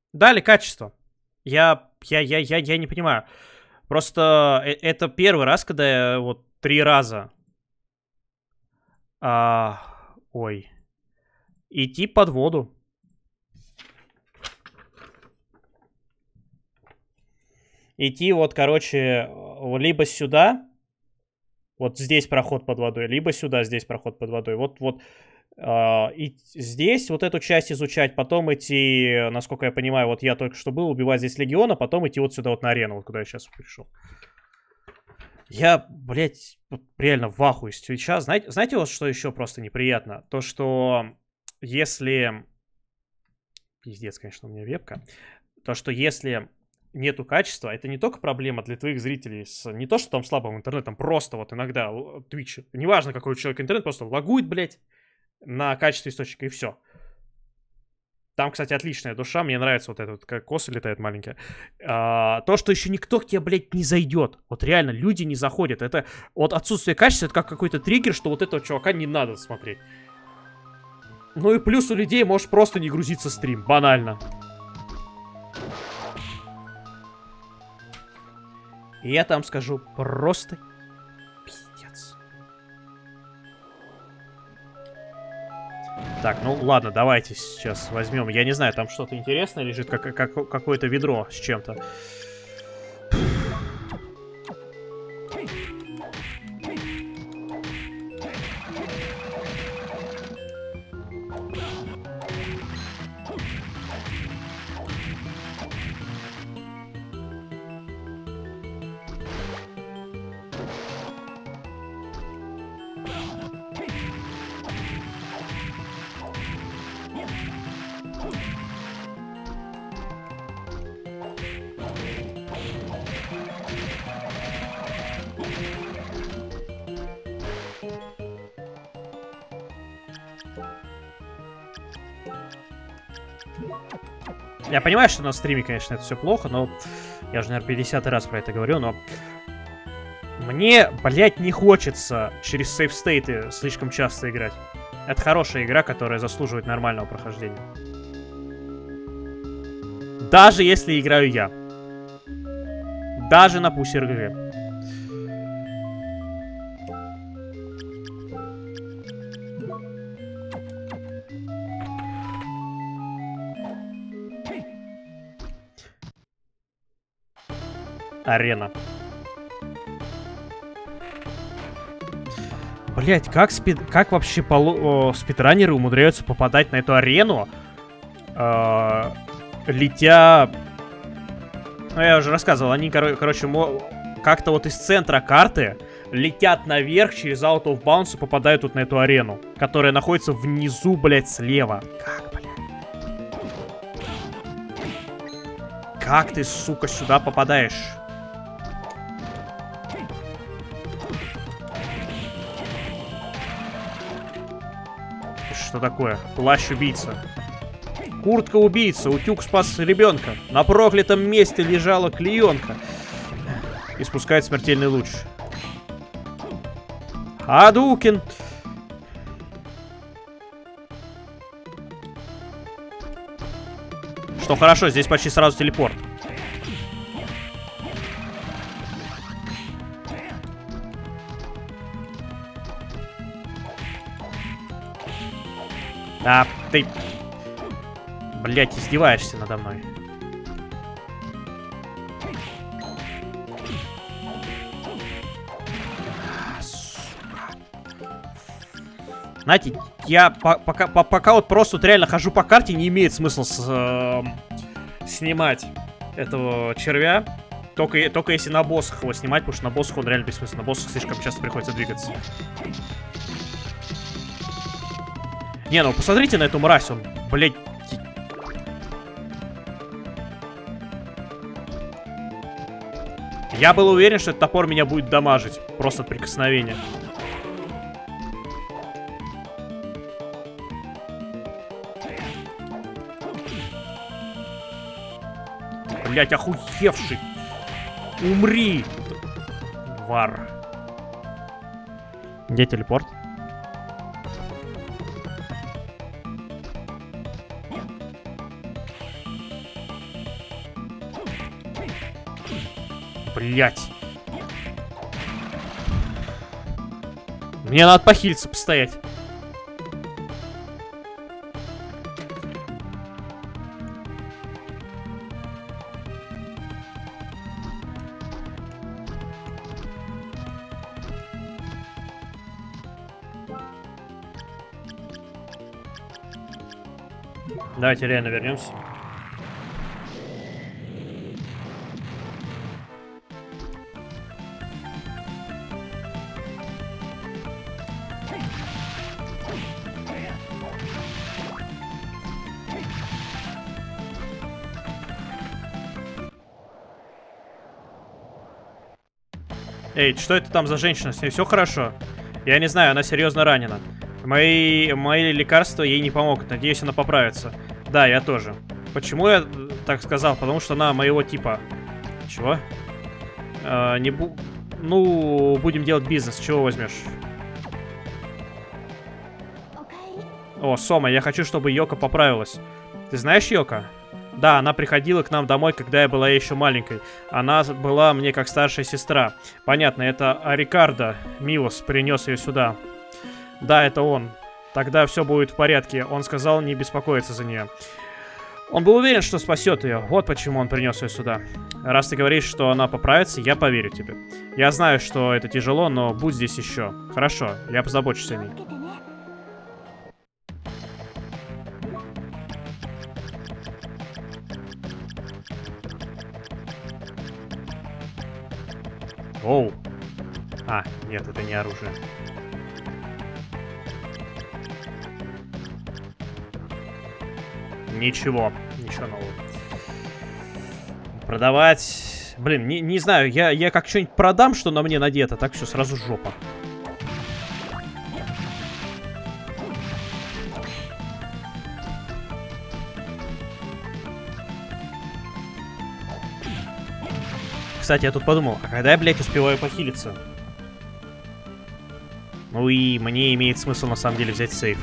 Дали качество. Я не понимаю. Просто это первый раз, когда я вот 3 раза... ой. Идти под воду. Идти вот, короче, либо сюда, вот здесь проход под водой, либо сюда, здесь проход под водой. Вот, и здесь вот эту часть изучать, потом идти, насколько я понимаю, вот я только что был, убивать здесь легиона, потом идти вот сюда вот на арену, вот куда я сейчас пришел. Я, блядь, реально в ахуе сейчас. Знаете вот что еще просто неприятно? То, что если... Пиздец, конечно, у меня вебка. То, что если нету качества, это не только проблема для твоих зрителей с не то, что там слабым интернетом, просто вот иногда Twitch, неважно какой у человека интернет, просто лагует, блядь, на качестве источника и все. Там, кстати, отличная душа, мне нравится вот это вот, как косы летает маленькая. То, что еще никто к тебе, блядь, не зайдет. Вот реально, люди не заходят. Это вот отсутствие качества, это как какой-то триггер, что вот этого чувака не надо смотреть. Ну и плюс у людей может просто не грузиться стрим, банально. И я там скажу просто пиздец. Так, ну ладно, давайте сейчас возьмем. Я не знаю, там что-то интересное лежит, какое-то ведро с чем-то. Я понимаю, что на стриме, конечно, это все плохо, но я уже, наверное, 50-й раз про это говорю, но мне, блядь, не хочется через сейфстейты слишком часто играть. Это хорошая игра, которая заслуживает нормального прохождения. Даже если играю я. Даже на пусть РГГ. Арена. Блять, как вообще спидранеры умудряются попадать на эту арену, летя... Ну, я уже рассказывал, они, короче, как-то вот из центра карты летят наверх через Out of Bounds и попадают тут на эту арену, которая находится внизу, блять, слева. Как, блядь? Как ты, сука, сюда попадаешь? Что такое? Плащ-убийца. Куртка-убийца. Утюг спас ребенка. На проклятом месте лежала клеенка. Испускает смертельный луч. Hadouken! Что хорошо, здесь почти сразу телепорт. А, ты... Блять, издеваешься надо мной. Знаете, я пока вот просто вот реально хожу по карте, не имеет смысла снимать этого червя. Только если на боссах его снимать, потому что на боссах он реально бессмысленно. На боссах слишком часто приходится двигаться. Не, ну посмотрите на эту мразь, он, блядь... Я был уверен, что этот топор меня будет дамажить. Просто от прикосновения. Блядь, охуевший. Умри. Вар. Где телепорт? Блять. Мне надо похилиться, постоять. Давайте реально вернемся. Эй, что это там за женщина? С ней все хорошо? Я не знаю, она серьезно ранена. Мои лекарства ей не помогут. Надеюсь, она поправится. Да, я тоже. Почему я так сказал? Потому что она моего типа. Чего? Ну, будем делать бизнес. Чего возьмешь? О, Сома, я хочу, чтобы Йока поправилась. Ты знаешь Йока? Да, она приходила к нам домой, когда я была еще маленькой. Она была мне как старшая сестра. Понятно, это Рикардо Милос принес ее сюда. Да, это он. Тогда все будет в порядке. Он сказал не беспокоиться за нее. Он был уверен, что спасет ее. Вот почему он принес ее сюда. Раз ты говоришь, что она поправится, я поверю тебе. Я знаю, что это тяжело, но будь здесь еще. Хорошо, я позабочусь о ней. Оу. А, нет, это не оружие. Ничего нового. Продавать... Блин, не знаю, я как что-нибудь продам, что на мне надето, так все, сразу жопа. Кстати, я тут подумал, а когда я, блядь, успеваю похилиться? Ну и мне имеет смысл, на самом деле, взять сейф.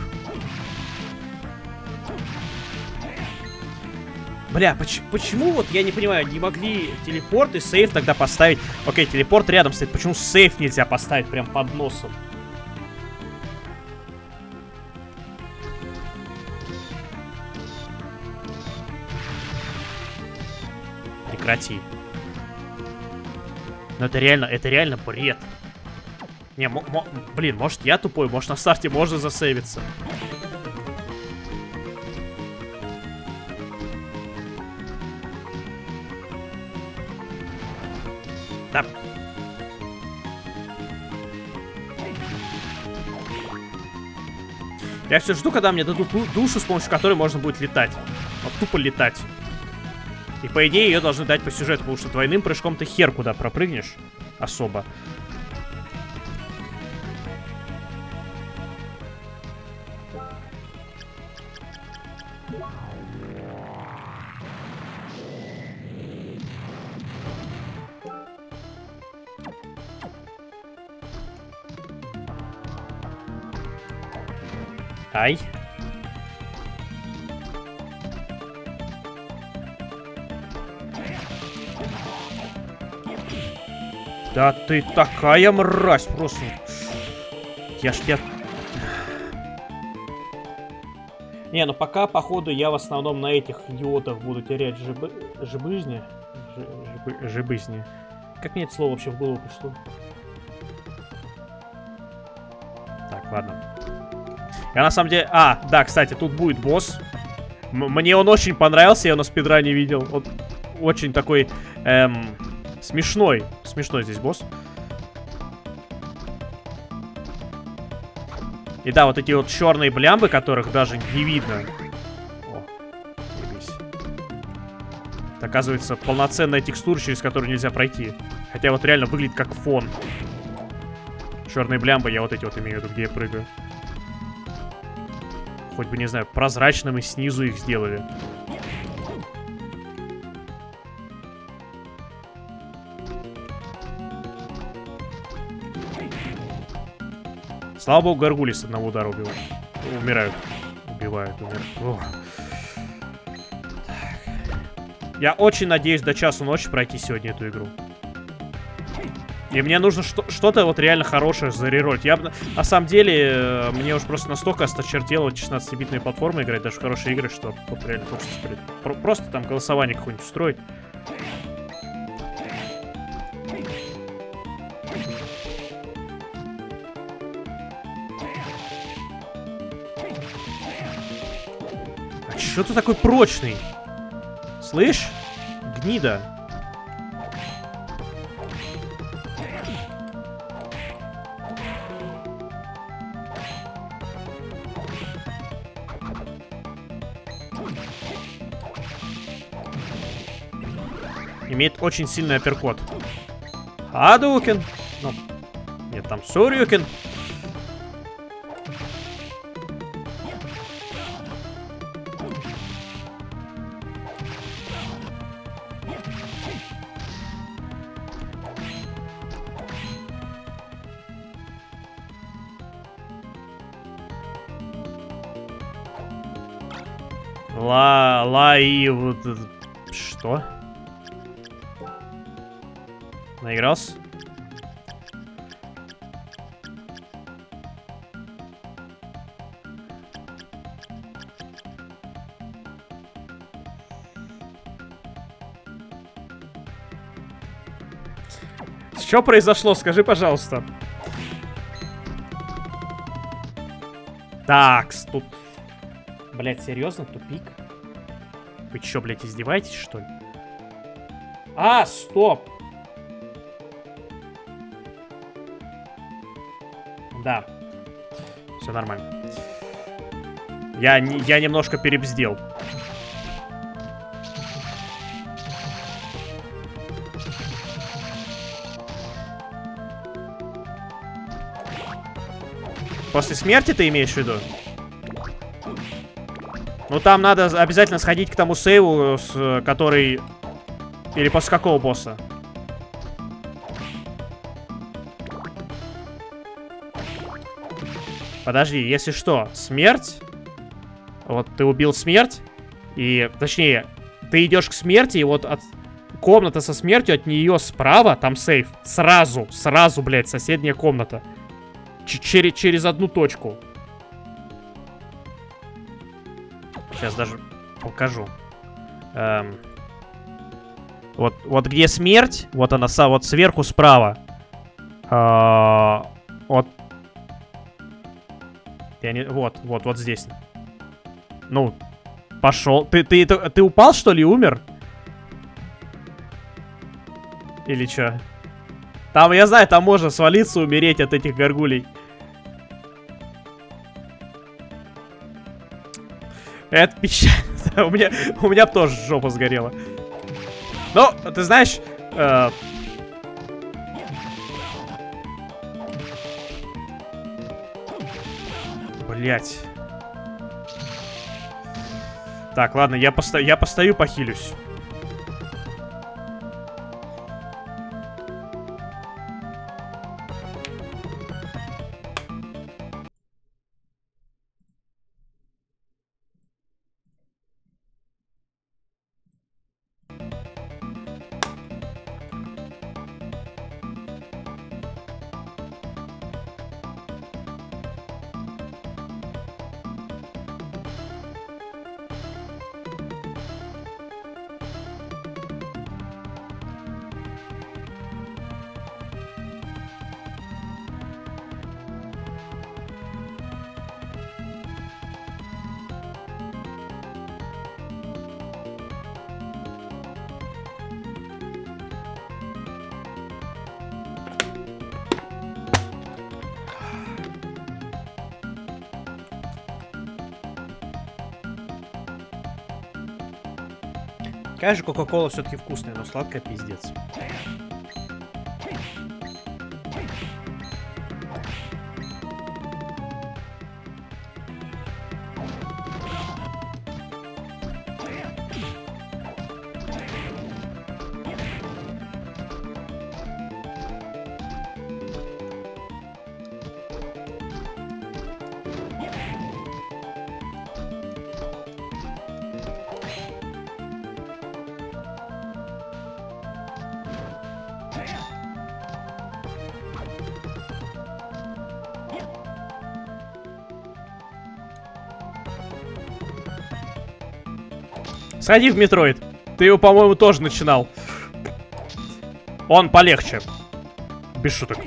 Бля, почему вот, я не понимаю, не могли телепорт и сейф тогда поставить? Окей, телепорт рядом стоит, почему сейф нельзя поставить прям под носом? Прекрати. Но это реально бред. Не, блин, может я тупой, может на старте можно засейвиться. Да. Я все жду, когда мне дадут душу, с помощью которой можно будет летать. Вот тупо летать. И по идее ее должны дать по сюжету, потому что двойным прыжком ты хер куда пропрыгнешь. Особо. Ай. Да ты такая мразь просто. Я... Не, ну пока, походу, я в основном на этих идиотов буду терять жибызни. Как мне это слово вообще в голову пришло? Так, ладно. Я на самом деле... А, да, кстати, тут будет босс. Мне он очень понравился, я его на спидране видел. Он очень такой... Смешной. Смешной здесь босс. И да, вот эти вот черные блямбы, которых даже не видно. О, ебись. Это, оказывается, полноценная текстура, через которую нельзя пройти. Хотя вот реально выглядит как фон. Черные блямбы, я вот эти вот имею в виду, где я прыгаю. Хоть бы, не знаю, прозрачным и снизу их сделали. Слава богу, горгули с одного удара убивают. Умирают. Убивают. Я очень надеюсь до часу ночи пройти сегодня эту игру. И мне нужно что-то вот реально хорошее зареролить. Я на самом деле, мне уж просто настолько осточертело вот 16-битные платформы играть, даже в хорошие игры, что вот реально хочется просто там голосование какое-нибудь устроить. А чё ты такой прочный? Слышь? Гнида. Имеет очень сильный апперкот. Хадукен. Ну, нет, там Сорюкен. И вот... Что? Наигрался? Что произошло? Скажи, пожалуйста. Так, тут... Блять, серьезно? Тупик? Вы чё, блядь, издеваетесь, что ли? А, стоп! Да. Все нормально. Я немножко перебздел. После смерти ты имеешь в виду? Ну там надо обязательно сходить к тому сейву, который... Или после какого босса? Подожди, если что, смерть... Вот ты убил смерть, и... Точнее, ты идешь к смерти, и вот от... Комната со смертью, от нее справа, там сейф. Сразу, блядь, соседняя комната. Через одну точку. Сейчас даже покажу. Вот где смерть, вот она, вот сверху справа. Вот. Вот здесь. Ну, пошел. Ты упал, что ли, умер? Или что? Там, я знаю, там можно свалиться, умереть от этих горгулей. Это печально. у меня тоже жопа сгорела. Но, ты знаешь... Блять. Так, ладно, я постою, похилюсь. Какая же Кока-Кола все-таки вкусная, но сладкая пиздец. Сходи в Метроид. Ты его, по-моему, тоже начинал. Он полегче. Без шуток.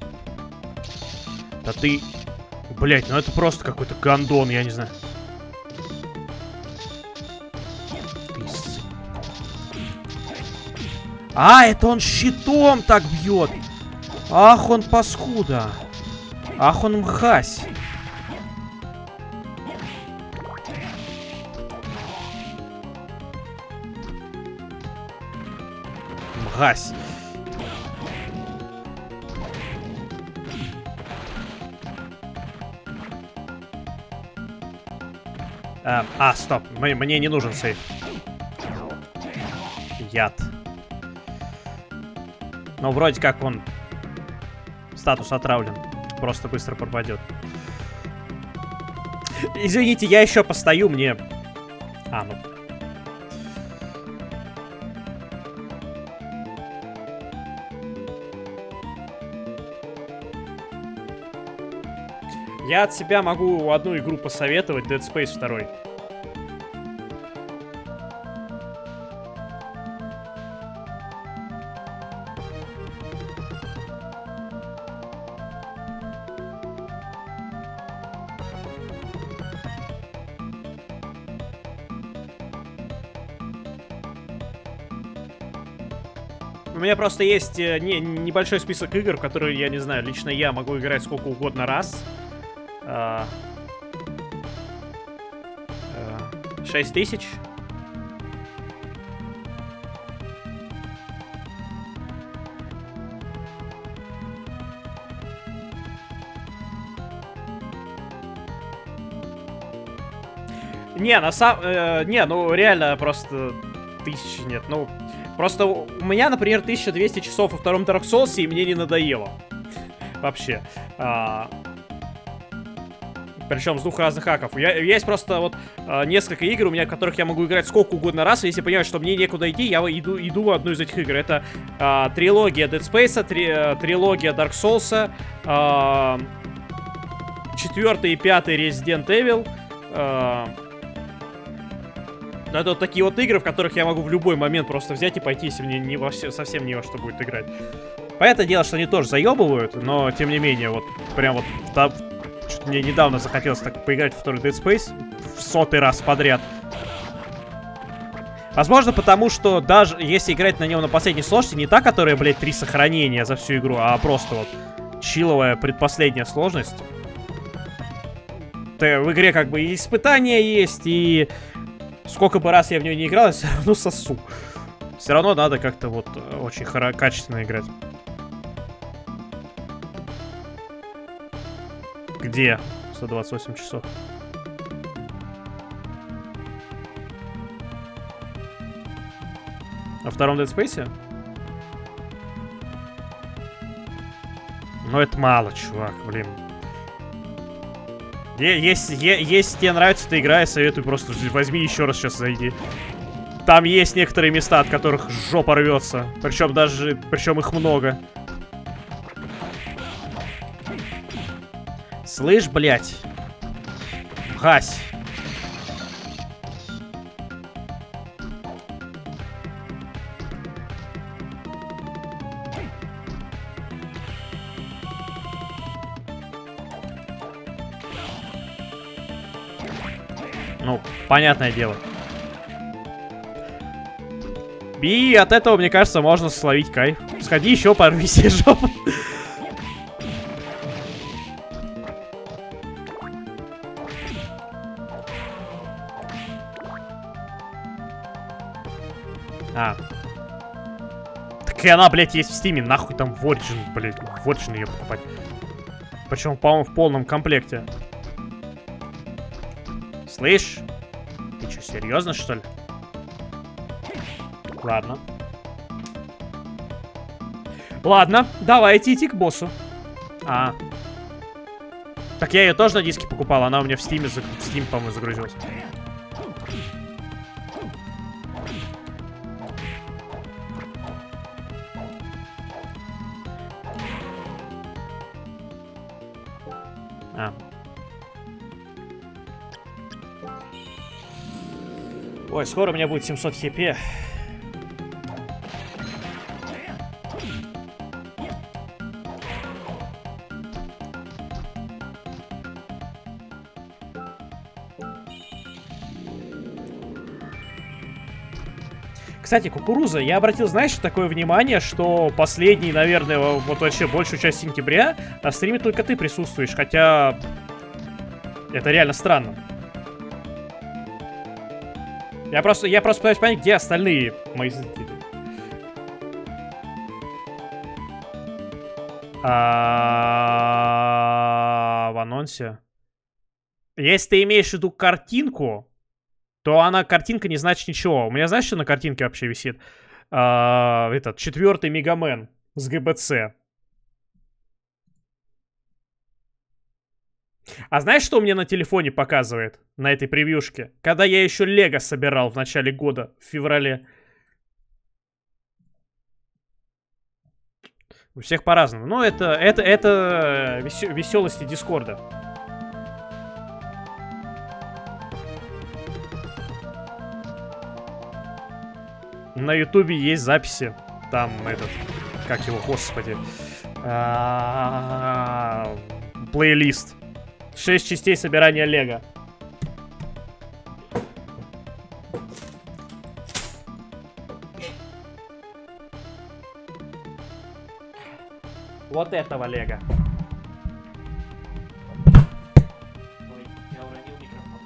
Да ты... Блять, ну это просто какой-то гандон, я не знаю. А, это он щитом так бьет. Ах, он паскуда. Ах, он мхась. Мхась. Стоп. Мне не нужен сейф. Яд. Но вроде как он... Статус отравлен. Просто быстро пропадет. Извините, я еще постою, мне... Ну... Я от себя могу одну игру посоветовать, Dead Space 2. У меня просто есть небольшой список игр, в которые, я не знаю, лично я могу играть сколько угодно раз. 6000. Ну реально просто 1000 нет, ну просто у меня, например, 1200 часов во втором Dark Souls, и мне не надоело вообще. Причем с двух разных хаков. Есть просто вот несколько игр у меня, в которых я могу играть сколько угодно раз. И если понимаю, что мне некуда идти, я иду в одну из этих игр. Это трилогия Dead Space, трилогия Dark Souls, 4 и 5 Resident Evil. Это вот такие вот игры, в которых я могу в любой момент просто взять и пойти, если мне совсем не во что будет играть. Понятное дело, что они тоже заебывают, но тем не менее, вот прям вот... Что-то мне недавно захотелось так поиграть в второй Dead Space в 100-й раз подряд. Возможно, потому что даже если играть на нем на последней сложности, не та, которая, блядь, 3 сохранения за всю игру, а просто вот чиловая предпоследняя сложность. В игре как бы и испытания есть, и сколько бы раз я в нее не играл, я все равно сосу. Все равно надо как-то вот очень качественно играть. Где 128 часов? Во втором Dead Space? Ну это мало, чувак, блин. Если тебе нравится эта игра, я советую просто возьми еще раз сейчас зайди. Там есть некоторые места, от которых жопа рвется. Причем их много. Слышь, блядь. Гась. Ну, понятное дело. И от этого, мне кажется, можно словить кайф. Сходи еще, порви себе жопу. Так и она, блядь, есть в стиме. Нахуй там в Origin, блядь. В Origin ее покупать. Причем, по-моему, в полном комплекте. Слышь? Ты что, серьезно, что ли? Ладно. Ладно, давайте идти к боссу. Так я ее тоже на диске покупал. Она у меня в Steam, по-моему, загрузилась. Ой, скоро у меня будет 700 хп. Кстати, кукуруза, я обратил, знаешь, такое внимание, что последний, наверное, вот вообще большую часть сентября на стриме только ты присутствуешь, хотя это реально странно. Я просто пытаюсь понять, где остальные мои зрители. В анонсе. Если ты имеешь в виду картинку, то картинка не значит ничего. У меня, знаешь, что на картинке вообще висит? Этот 4-й Мегамен с ГБЦ. А знаешь, что мне на телефоне показывает? На этой превьюшке? Когда я еще Лего собирал в начале года, в феврале. У всех по-разному. Но это веселости Дискорда. На Ютубе есть записи. Там этот... Как его, господи. Плейлист. 6 частей собирания Лего. Вот этого Лего. Ой, я уронил микрофон.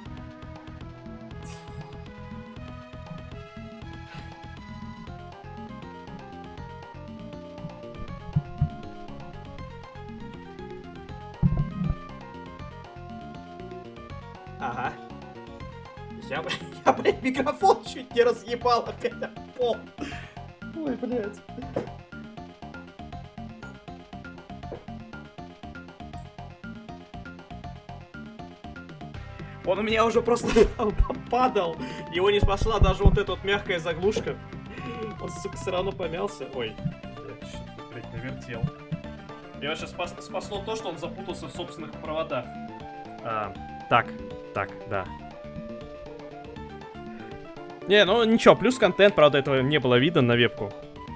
Ага. Я, блядь, микрофон чуть не разъебал опять об пол. Ой, блядь. Он у меня уже просто падал. Его не спасла даже вот эта вот мягкая заглушка. Он, сука, все равно помялся. Ой, я что-то, блядь, навертел. Меня сейчас спасло то, что он запутался в собственных проводах. Так, да. Не, ну ничего, плюс контент, правда, этого не было видно на вебку.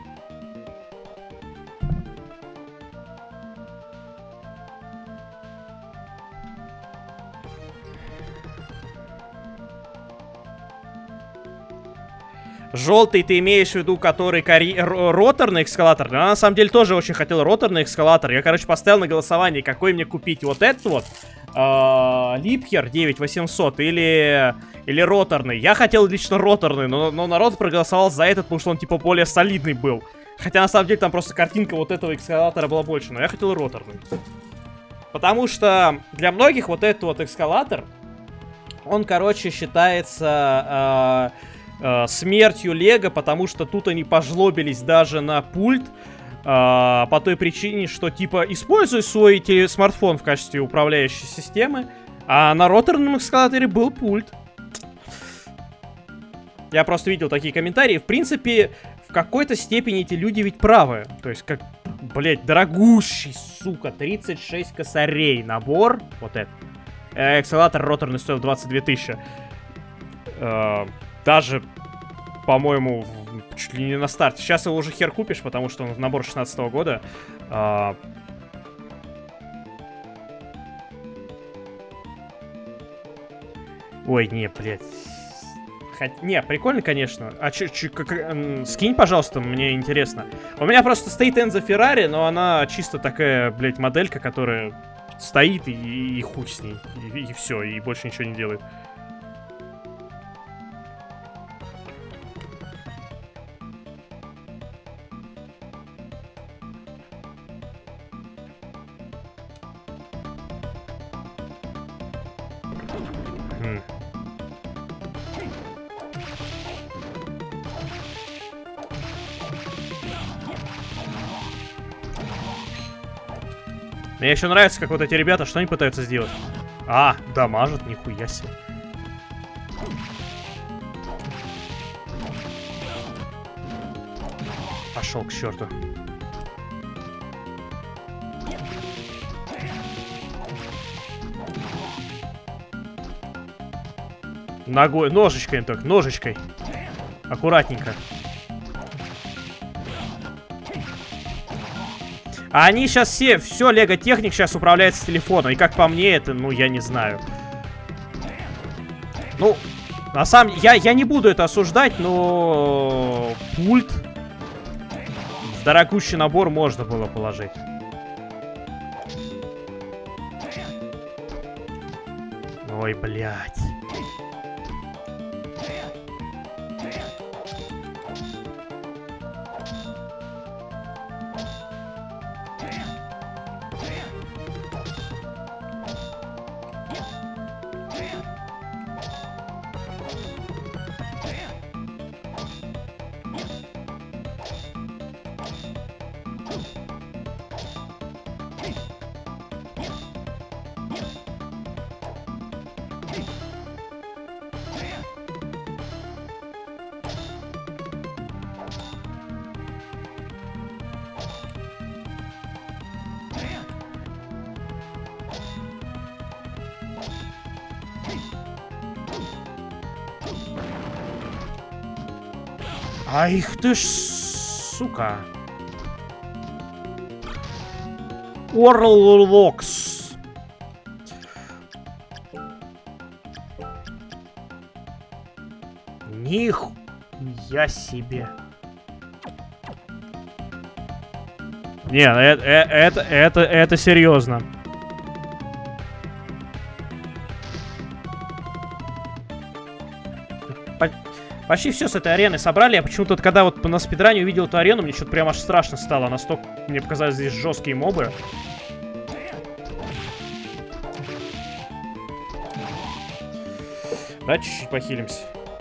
Желтый ты имеешь в виду, который роторный эскалатор? Я на самом деле тоже очень хотел роторный эскалатор. Я, короче, поставил на голосование, какой мне купить. Вот этот вот. Липхер 9800 или роторный. Я хотел лично роторный, но народ проголосовал за этот, потому что он типа более солидный был. Хотя на самом деле там просто картинка вот этого эскалатора была больше, но я хотел роторный. Потому что для многих вот этот вот эскалатор, он, короче, считается смертью Лего, потому что тут они пожлобились даже на пульт. По той причине, что типа используй свой смартфон в качестве управляющей системы, а на роторном эскалаторе был пульт. Я просто видел такие комментарии. В принципе, в какой-то степени эти люди ведь правы. То есть, как, блять, дорогущий, сука, 36 косарей набор. Вот это. Эскалатор роторный стоил 22 тысячи. Даже, по-моему, чуть ли не на старте. Сейчас его уже хер купишь, потому что он набор 16-го года. Ой, не, блядь. Не, прикольно, конечно. А скинь, пожалуйста, мне интересно. У меня просто стоит Энзо Феррари, но она чисто такая, блядь, моделька, которая стоит и хуй с ней. И все, и больше ничего не делает. Мне еще нравится, как вот эти ребята, что они пытаются сделать. Дамажат, нихуя себе. Пошел к черту. Ногой, ножичкой только, ножичкой. Аккуратненько. А они сейчас все Лего Техник сейчас управляет с телефона. И как по мне, это, ну, я не знаю. Ну, на самом деле, я не буду это осуждать, но пульт в дорогущий набор можно было положить. Ой, блядь. Ай, ты ж, сука. Орлокс. Нихуя себе. Не, это серьезно. Почти все с этой арены собрали. Я почему-то, когда вот на спидране увидел эту арену, мне что-то прям аж страшно стало. Настолько мне показались здесь жесткие мобы. Да, чуть-чуть похилимся.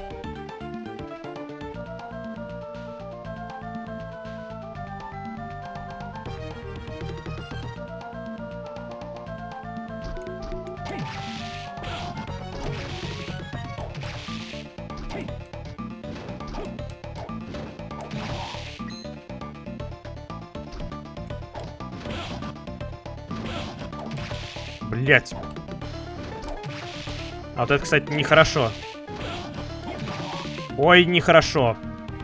Блять. А вот это, кстати, нехорошо. Ой, нехорошо.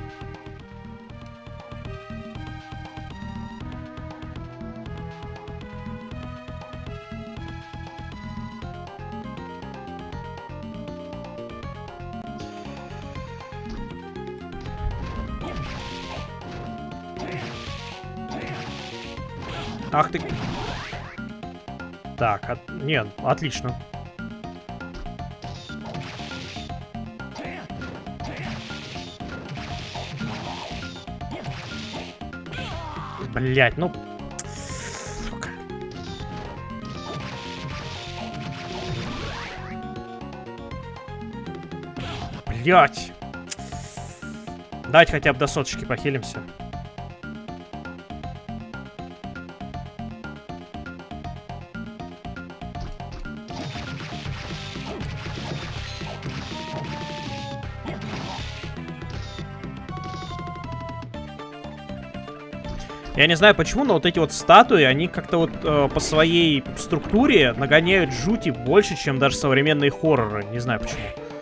Ах ты... Так, нет, отлично. Блять, ну... Сука. Блять. Давайте хотя бы до соточки похилимся. Я не знаю почему, но вот эти вот статуи, они как-то вот по своей структуре нагоняют жути больше, чем даже современные хорроры. Не знаю почему.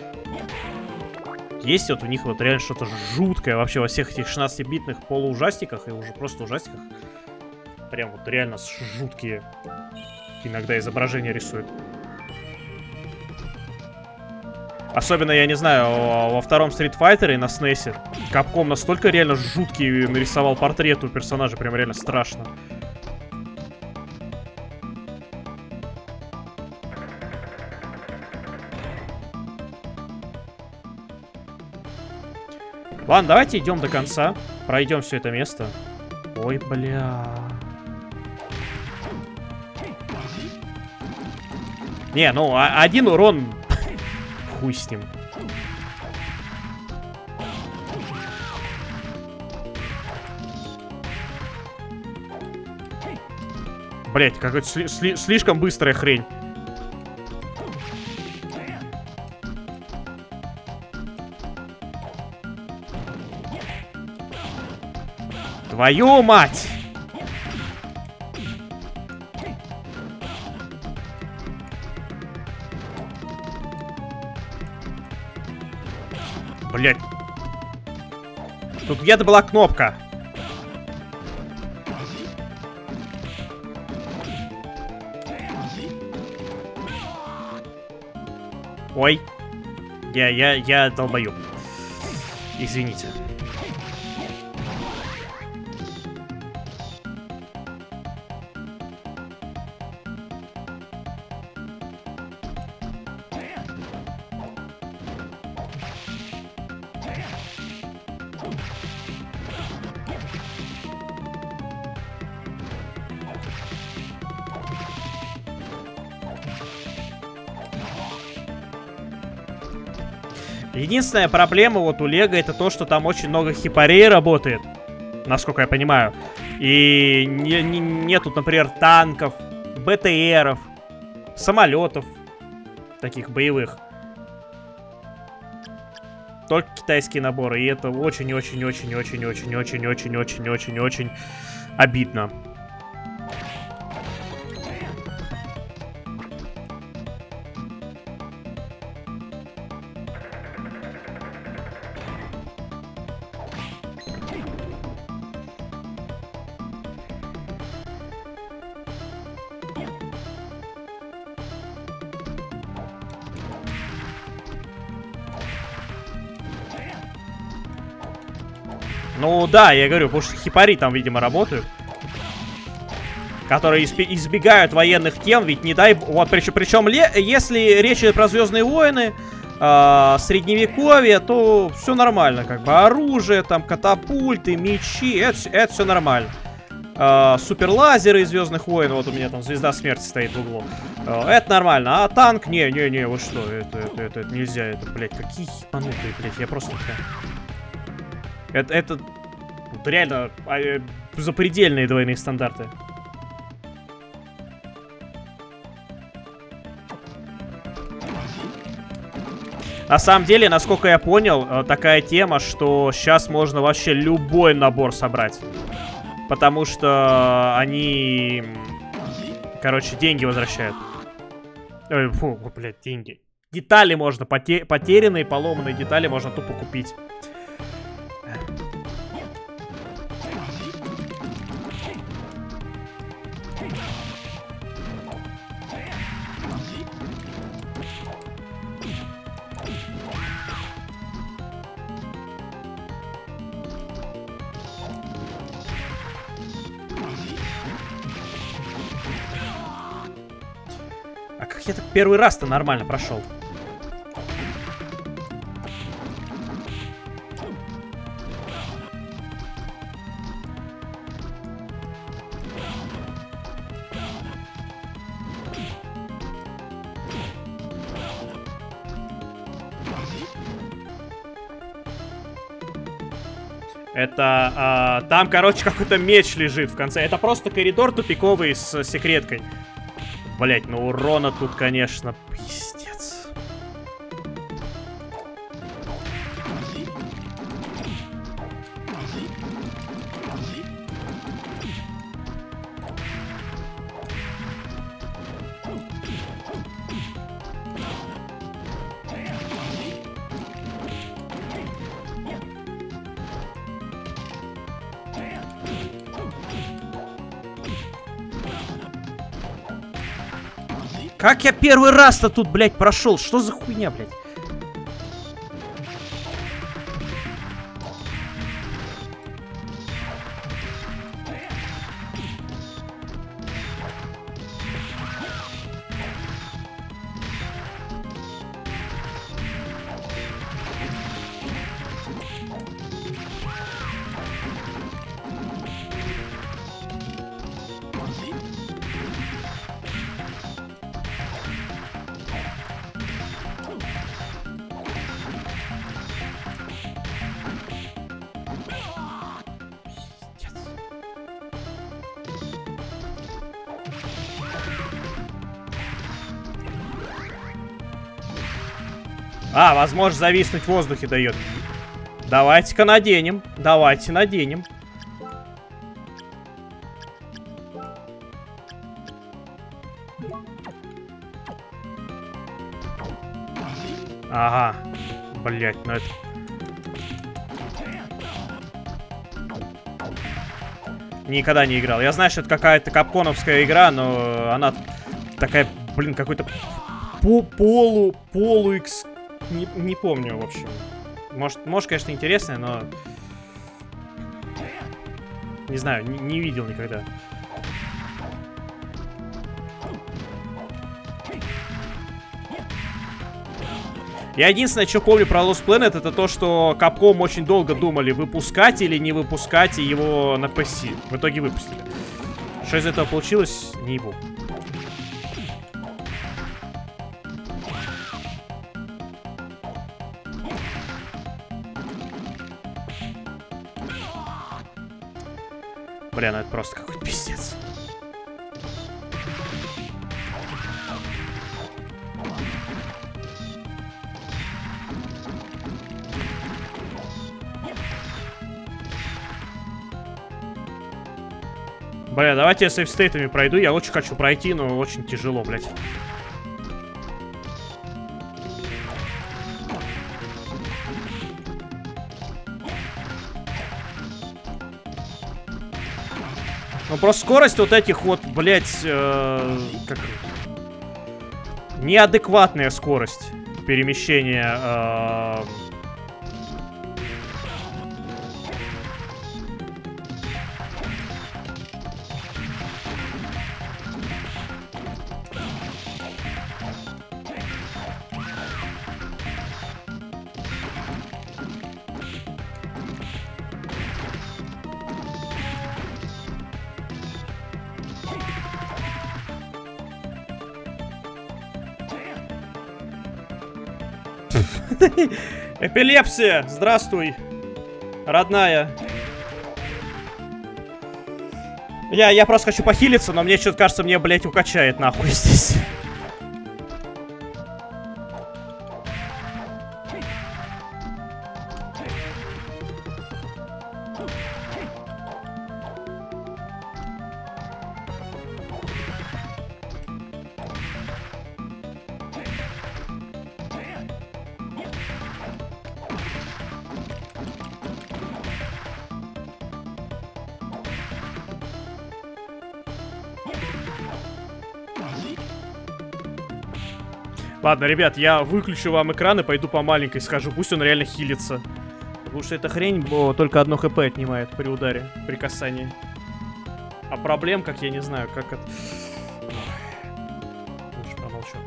Есть вот у них вот реально что-то жуткое вообще во всех этих 16-битных полуужастиках и уже просто ужастиках. Прям вот реально жуткие иногда изображения рисуют. Особенно, я не знаю, во втором Street Fighter на SNES Capcom настолько реально жуткий нарисовал портрет у персонажа, прям реально страшно. Ладно, давайте идем до конца. Пройдем все это место. Ой, бля. Не, ну, один урон... Хуй с ним. Блять, какая-то слишком быстрая хрень. Твою мать! Тут где-то была кнопка. Ой. Я долбоёб. Извините. Единственная проблема вот у Лего это то, что там очень много хипарей работает, насколько я понимаю. И нету, например, танков, БТРов, самолетов, таких боевых. Только китайские наборы, и это очень-очень-очень-очень-очень-очень-очень-очень-очень обидно. Ну да, я говорю, потому что хипари там, видимо, работают. Которые избегают военных тем, ведь не дай... Вот, причем если речь идет про Звездные войны, средневековье, то все нормально. Как бы оружие, там, катапульты, мечи, это все нормально. Суперлазеры из Звездных войн, вот у меня там Звезда Смерти стоит в углу. Это нормально. А танк? Не, вы что, это нельзя, это, блядь, какие ебанутые, блядь, я просто... Это вот реально запредельные двойные стандарты. На самом деле, насколько я понял, такая тема, что сейчас можно вообще любой набор собрать. Потому что они, короче, деньги возвращают. Фу, блядь, деньги. Детали можно, потерянные, поломанные детали можно тупо купить. А как я так первый раз-то нормально прошел? Это, там, короче, какой-то меч лежит в конце. Это просто коридор тупиковый с секреткой. Блять, ну урона тут, конечно, пиздец. Как я первый раз-то тут, блядь, прошел? Что за хуйня, блядь? А, возможность зависнуть в воздухе дает. Давайте-ка наденем. Давайте наденем. Ага. Блять, ну это... Никогда не играл. Я знаю, что это какая-то капконовская игра, но она такая, блин, какой-то полу-экс... Не помню, в общем. Может, конечно, интересная, но... Не знаю, не видел никогда. Я единственное, что помню про Lost Planet, это то, что Capcom очень долго думали, выпускать или не выпускать его на PC. В итоге выпустили. Что из этого получилось, не ебу. Бля, ну это просто какой-то пиздец. Бля, давайте я сейфстейтами пройду. Я очень хочу пройти, но очень тяжело, блядь. Ну, просто скорость вот этих вот, блядь, как... неадекватная скорость перемещения. Эпилепсия! Здравствуй, родная. Я просто хочу похилиться, но мне что-то кажется, мне, блядь, укачает нахуй здесь. Ладно, ребят, я выключу вам экран и пойду по маленькой схожу. Пусть он реально хилится. Потому что эта хрень только одно хп отнимает при ударе, при касании. А проблем, как я не знаю, как это... Лучше помолчу.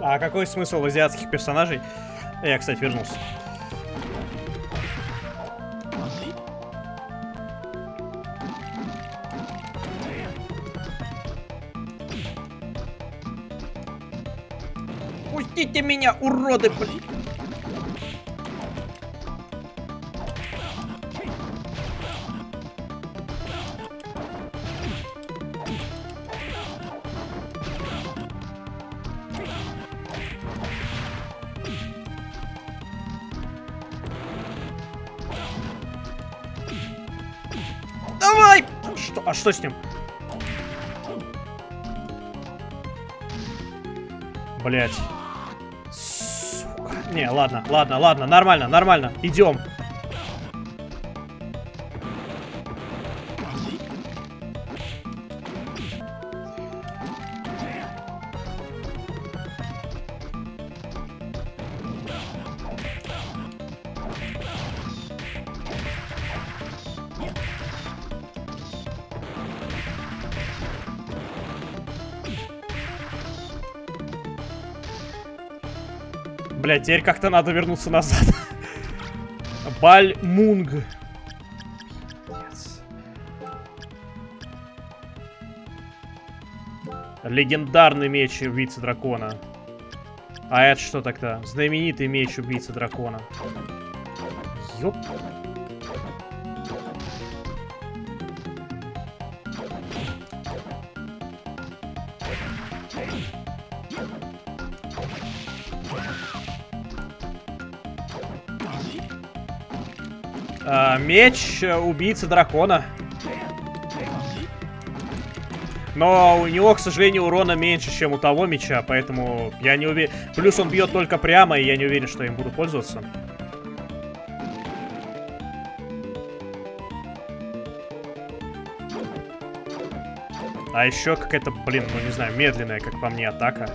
А какой смысл в азиатских персонажей? Я, кстати, вернулся. Пустите меня, уроды, блин! Давай! Что? А что с ним? Блять. Сука. Не, ладно, ладно, ладно, нормально, нормально. Идем. Блять, теперь как-то надо вернуться назад. Бальмунг. Легендарный меч убийцы дракона. А это что тогда? Знаменитый меч убийцы дракона. Ёп. Меч убийцы дракона. Но у него, к сожалению, урона меньше, чем у того меча, поэтому я не уверен. Плюс он бьет только прямо, и я не уверен, что им буду пользоваться. А еще какая-то, блин, ну не знаю, медленная, как по мне, атака.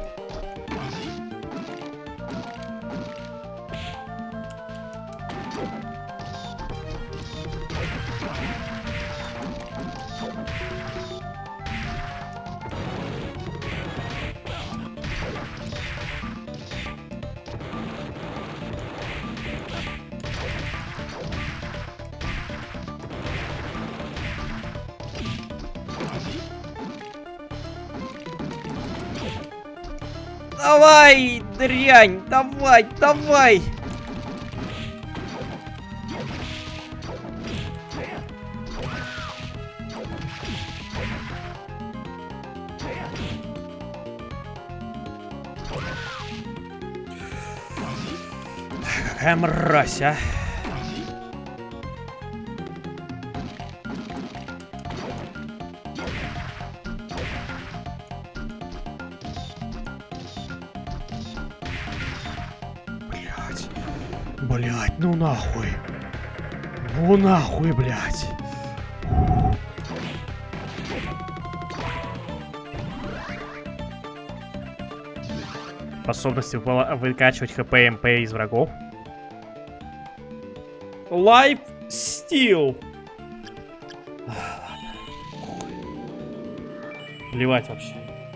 Давай, дрянь, давай, давай. Какая мразь, а. Блять, ну нахуй. Ну нахуй, блять. Способности выкачивать хп и МП из врагов. Life Steal. Плевать вообще.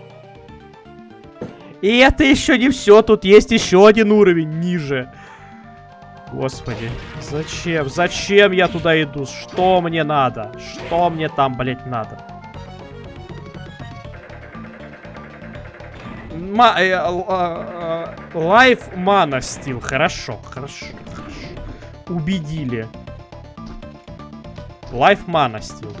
И это еще не все. Тут есть еще один уровень ниже. Господи, зачем? Зачем я туда иду? Что мне надо? Что мне там, блять, надо? Life Mana Steal. Хорошо, хорошо, хорошо. Убедили. Life Mana Steal.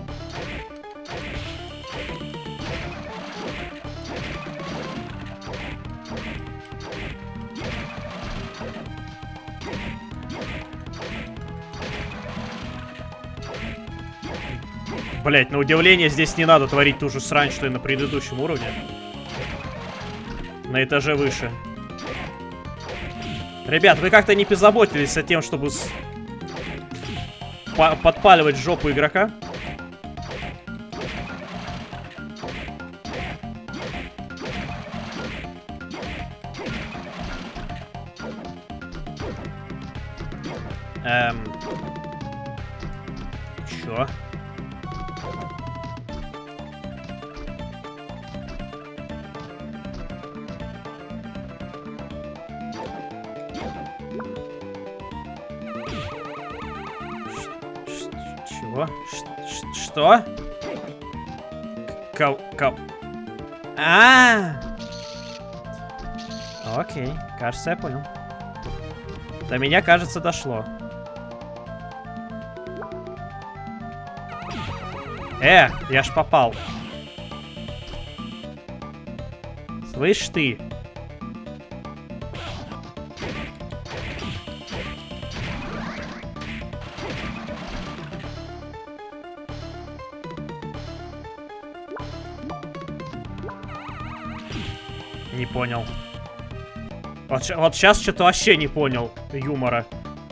Блять, на удивление здесь не надо творить ту же срань, что и на предыдущем уровне. На этаже выше. Ребят, вы как-то не позаботились о тем, чтобы подпаливать жопу игрока? Чё? Чего? Что? Окей, кажется, я понял. До меня, кажется, дошло. Я ж попал. Слышь ты. Не понял. Вот сейчас что-то вообще не понял юмора.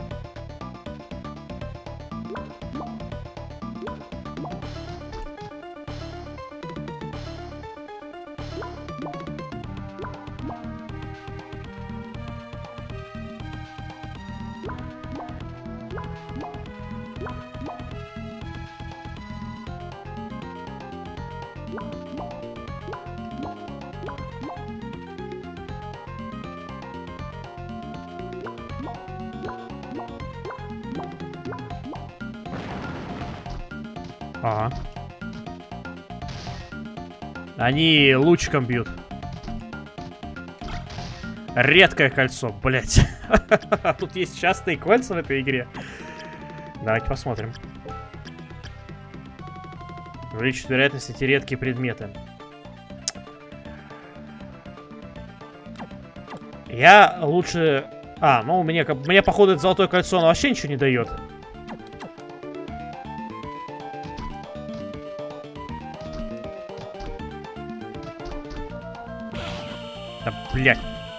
Ага. Они лучиком бьют. Редкое кольцо, блять. Тут есть частые кольца в этой игре. Давайте посмотрим. Увеличит вероятность эти редкие предметы. Я лучше... ну мне походу это золотое кольцо, оно вообще ничего не дает. Да, блядь.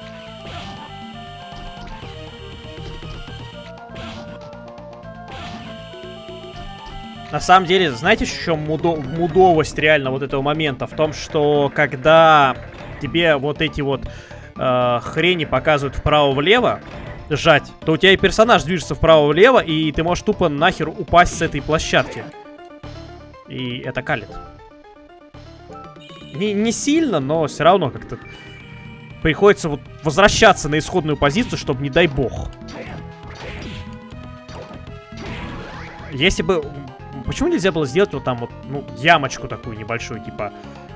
На самом деле, знаете, в чем мудовость реально вот этого момента? В том, что когда тебе вот эти вот хрени показывают вправо-влево, жать, то у тебя и персонаж движется вправо-влево, и ты можешь тупо нахер упасть с этой площадки. И это калит. Не сильно, но все равно как-то приходится вот возвращаться на исходную позицию, чтобы не дай бог. Если бы... Почему нельзя было сделать вот там вот, ну, ямочку такую небольшую, типа...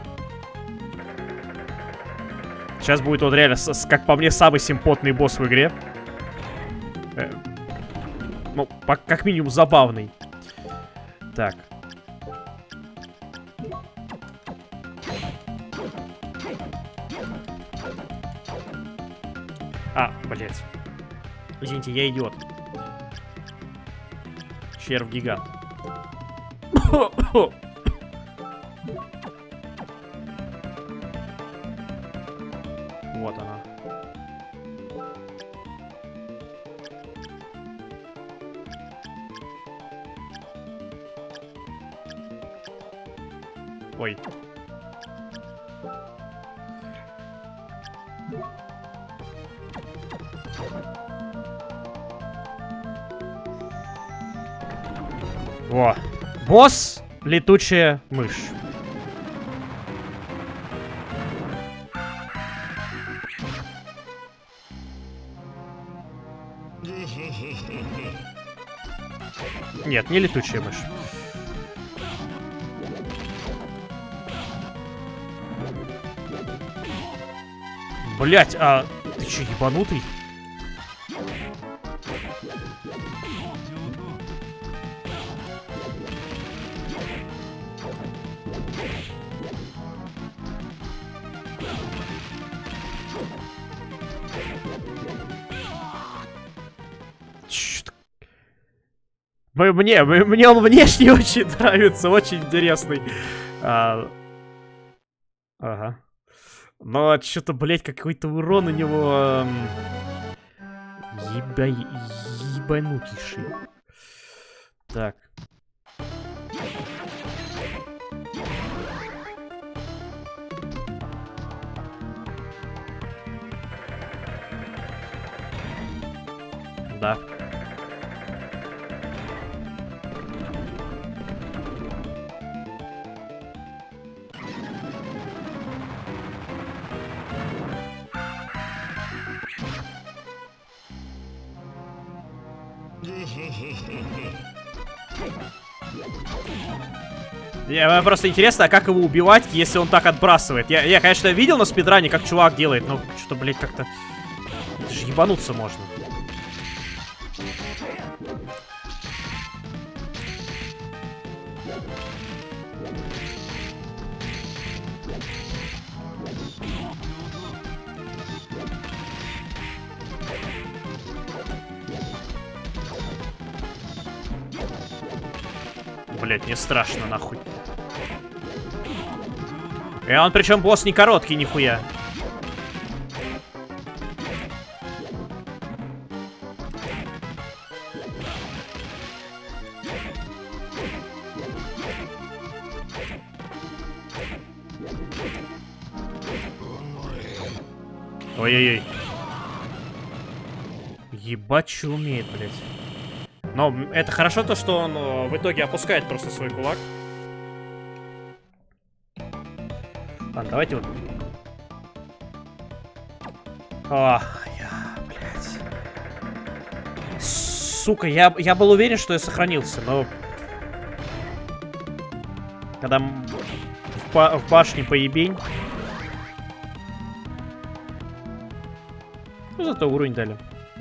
Сейчас будет вот реально, как по мне, самый симпотный босс в игре. Ну, как минимум забавный. Так. Блять. Извините, я идиот. Червь-гигант. Вот она. Ой. Во. Босс, летучая мышь. Нет, не летучая мышь. Блять, ты че, ебанутый? Мне он внешне очень нравится, очень интересный. Ага. Но что-то, блять, какой-то урон у него... Ебанутейший. Так. Да. Мне просто интересно, а как его убивать, если он так отбрасывает? Я, конечно, видел на спидране, как чувак делает, но что-то, блядь, как-то... Это же ебануться можно. Блять, мне страшно, нахуй. И он причем босс не короткий, нихуя. Ой-ой-ой. Ебать, что умеет, блядь. Но это хорошо то, что он в итоге опускает просто свой кулак. Ладно, давайте вот. Блядь. Сука, я был уверен, что я сохранился, но... Когда в башне поебень... Ну, зато уровень дали.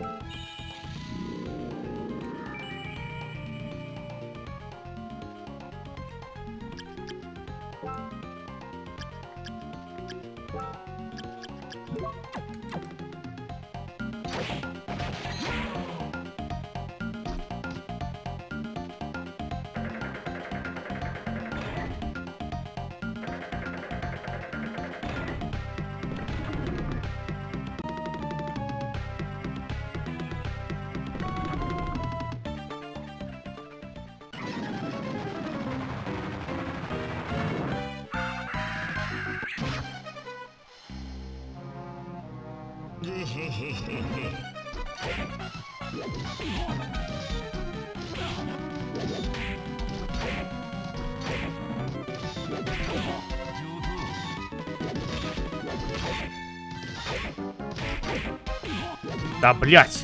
Да, блять.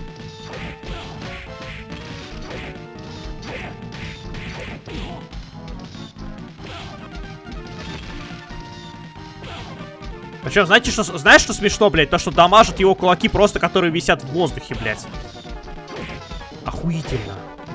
Причем, знаешь, что смешно, блядь? То, что дамажат его кулаки просто, которые висят в воздухе, блядь. Охуительно.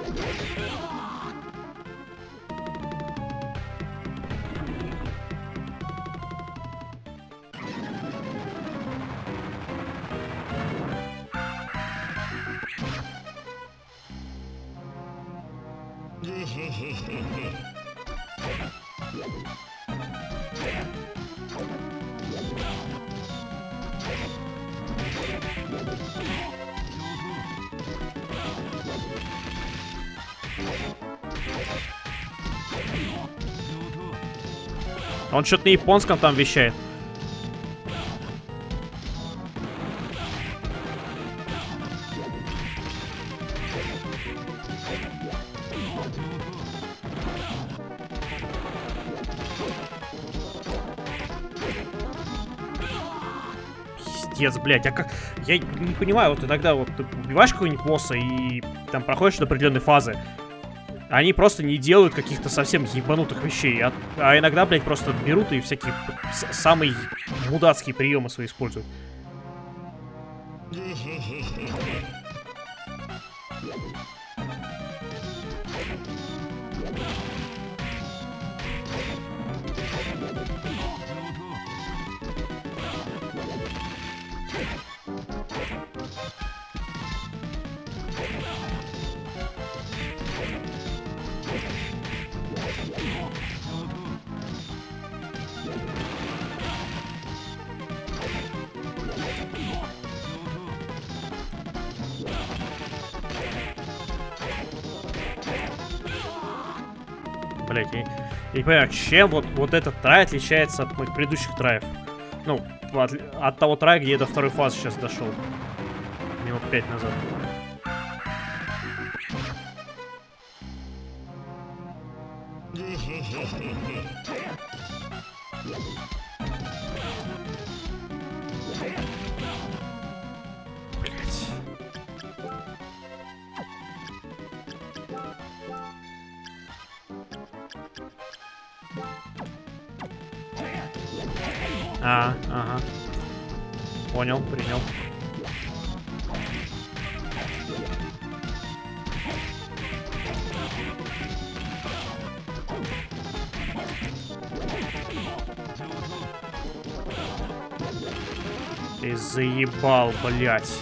Он что-то на японском там вещает. Пиздец, блядь, а как... Я не понимаю, вот иногда вот ты убиваешь какого-нибудь босса и там проходишь до определенной фазы. Они просто не делают каких-то совсем ебанутых вещей. А иногда, блядь, просто берут и всякие самые мудацкие приемы свои используют. Блять, я не понимаю, чем вот этот трай отличается от моих предыдущих траев. Ну, от того трая, где я до второй фазы сейчас дошел. Минут 5 назад. Ага. Понял, принял. Ты заебал, блядь.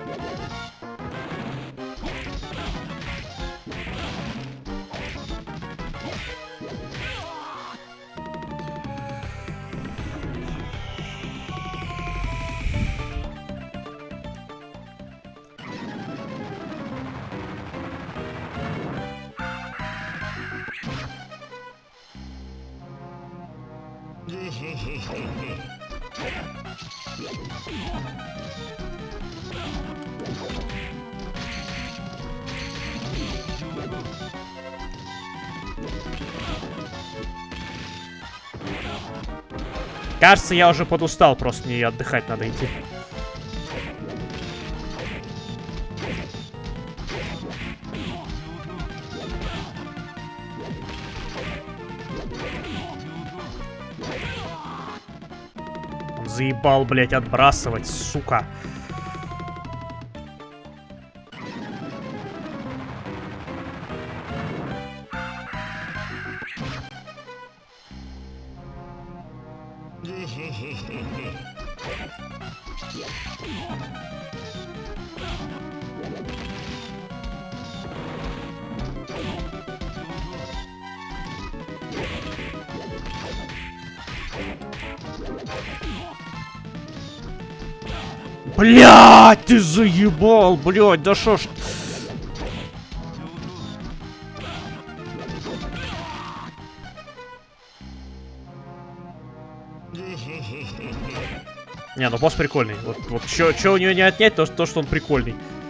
Кажется, я уже подустал, просто мне отдыхать надо идти. Заебал, блядь, отбрасывать, сука. Блядь, ты заебал, блядь, да шо ж... Не, ну босс прикольный. Вот чё у него не отнять, то, что он прикольный.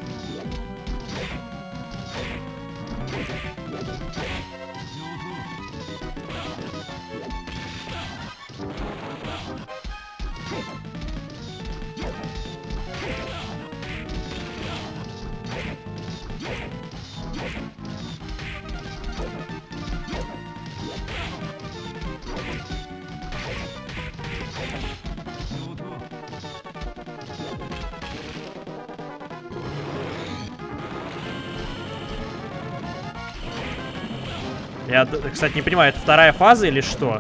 Я, кстати, не понимаю, это вторая фаза или что?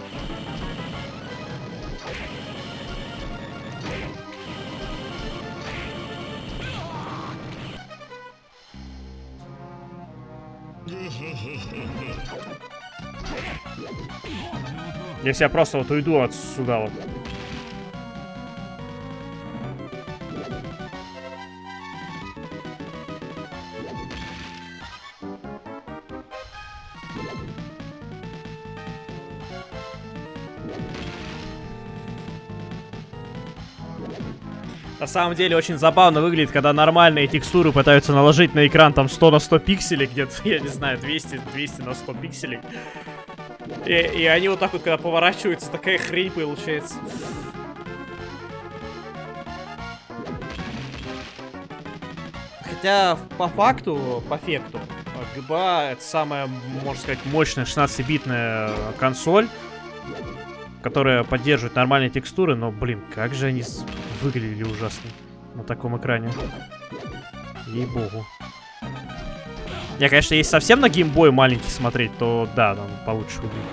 Если я просто вот уйду отсюда вот. На самом деле очень забавно выглядит, когда нормальные текстуры пытаются наложить на экран там 100 на 100 пикселей, где-то, я не знаю, 200 на 100 пикселей. И они вот так вот, когда поворачиваются, такая хрень получается. Хотя, по факту, GBA это самая, можно сказать, мощная 16-битная консоль, которая поддерживает нормальные текстуры, но, блин, как же они выглядели ужасно на таком экране. Ей-богу. Не, конечно, если совсем на геймбой маленький смотреть, то да, там получше выглядит.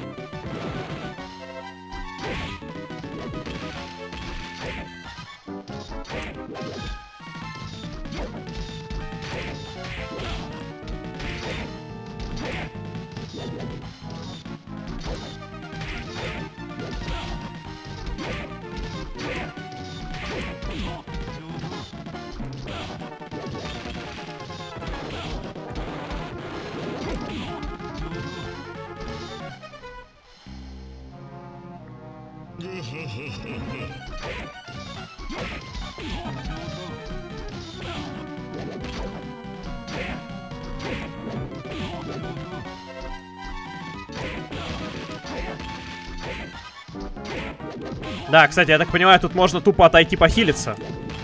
Да, кстати, я так понимаю, тут можно тупо отойти похилиться.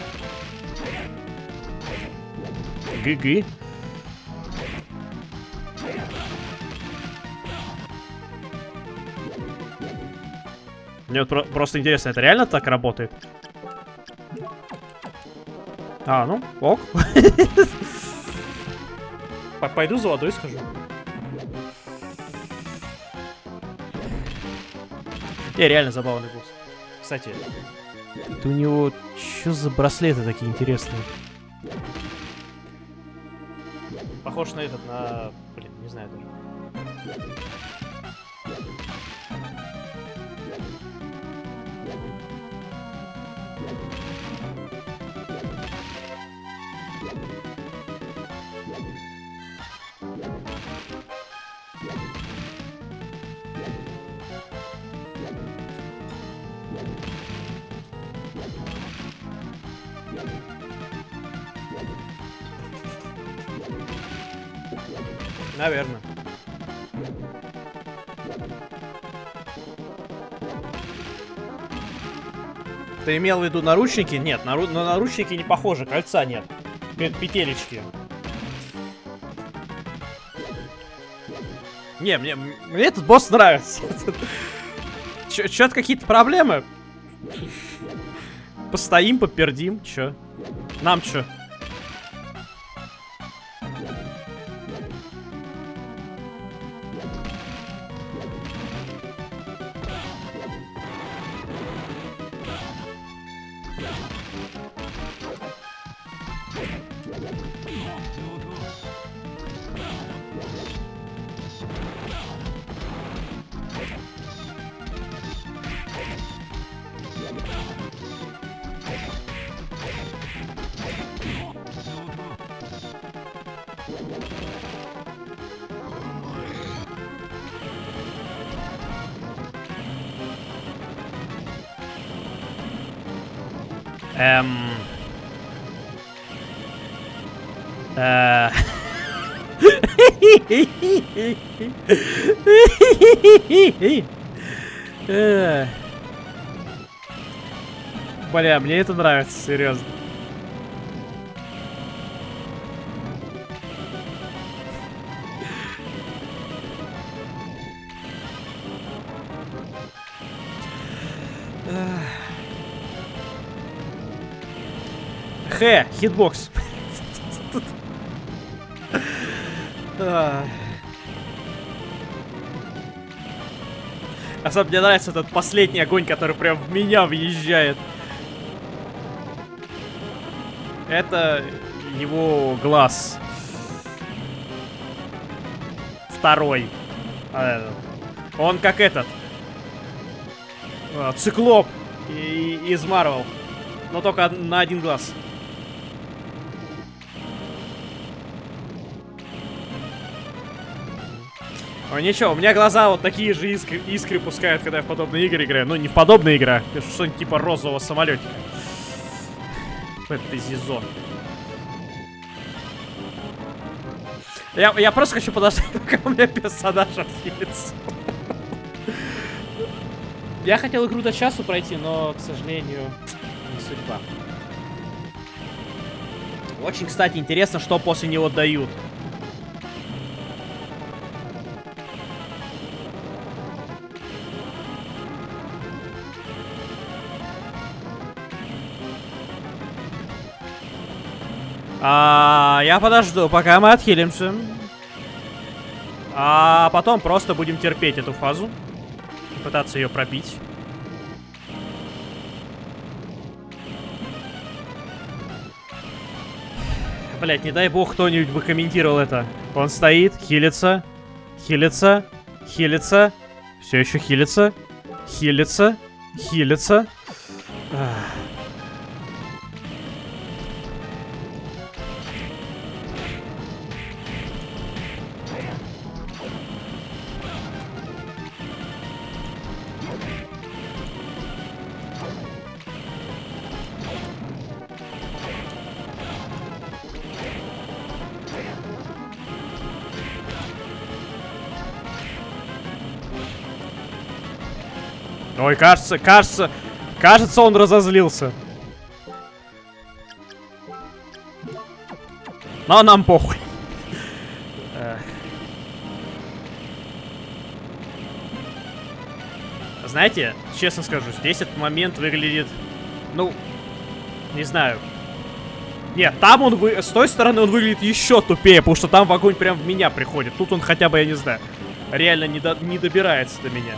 Гы-гы. Мне вот просто интересно, это реально так работает? А, ну, ок. Пойду за водой схожу. Реально забавный босс. Кстати, это у него... Что за браслеты такие интересные? Похож на этот, на... Блин, не знаю даже. Наверное. Ты имел в виду наручники? Нет, на наручники не похоже, кольца нет. Петелечки. Не, мне этот босс нравится. Чё-то какие-то проблемы? Постоим, попердим, чё? Нам чё? Бля, мне это нравится, серьезно. Хитбокс. Особенно мне нравится этот последний огонь, который прям в меня въезжает. Это его глаз. Второй. Он как этот. Циклоп из Марвел. Но только на один глаз. О, ничего, у меня глаза вот такие же искры пускают, когда я в подобные игры играю. Ну, не в подобные игры, а что-нибудь типа розового самолетика. Фэнтези зон. Я просто хочу подождать, пока у меня персонаж отхилится. Я хотел игру до часу пройти, но, к сожалению, не судьба. Очень, кстати, интересно, что после него дают. Я подожду, пока мы отхилимся. А потом просто будем терпеть эту фазу. Пытаться ее пробить. Блять, не дай бог кто-нибудь бы комментировал это. Он стоит, хилится, хилится, хилится. Все еще хилится, хилится, хилится. Ой, кажется, он разозлился. Но нам похуй. Знаете, честно скажу, здесь этот момент выглядит, ну, не знаю. Нет, там он, с той стороны он выглядит еще тупее, потому что там огонь прям в меня приходит. Тут он хотя бы, я не знаю, реально не добирается до меня.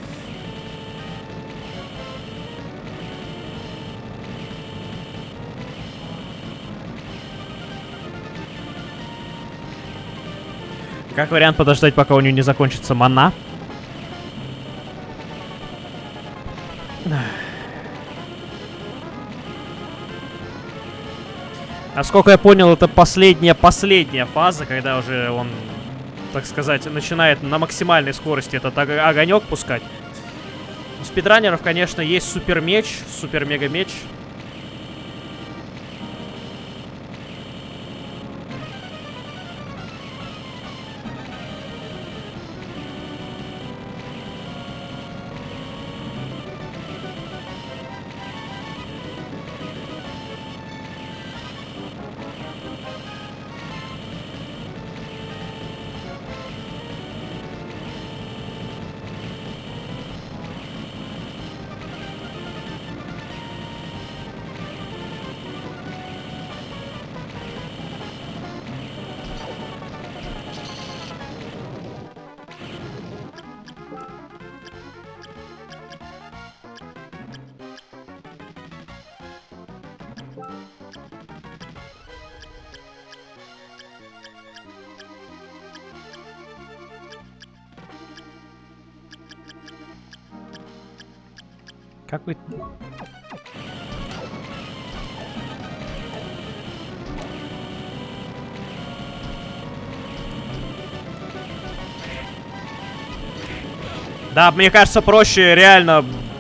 Как вариант подождать, пока у нее не закончится мана. Насколько я понял, это последняя фаза, когда уже он, так сказать, начинает на максимальной скорости этот огонек пускать. У спидранеров, конечно, есть супер меч, супер-мега меч. Как вы... Да, мне кажется, проще реально...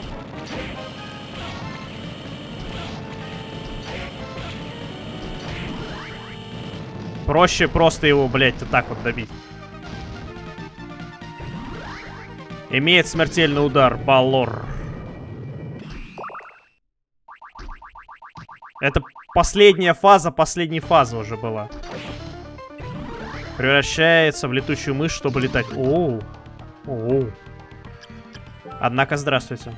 Проще просто его, блядь, вот так вот добить. Имеет смертельный удар, Баллор. Это последняя фаза последней фазы уже была. Превращается в летучую мышь, чтобы летать. Оу. Оу. Однако, здравствуйте.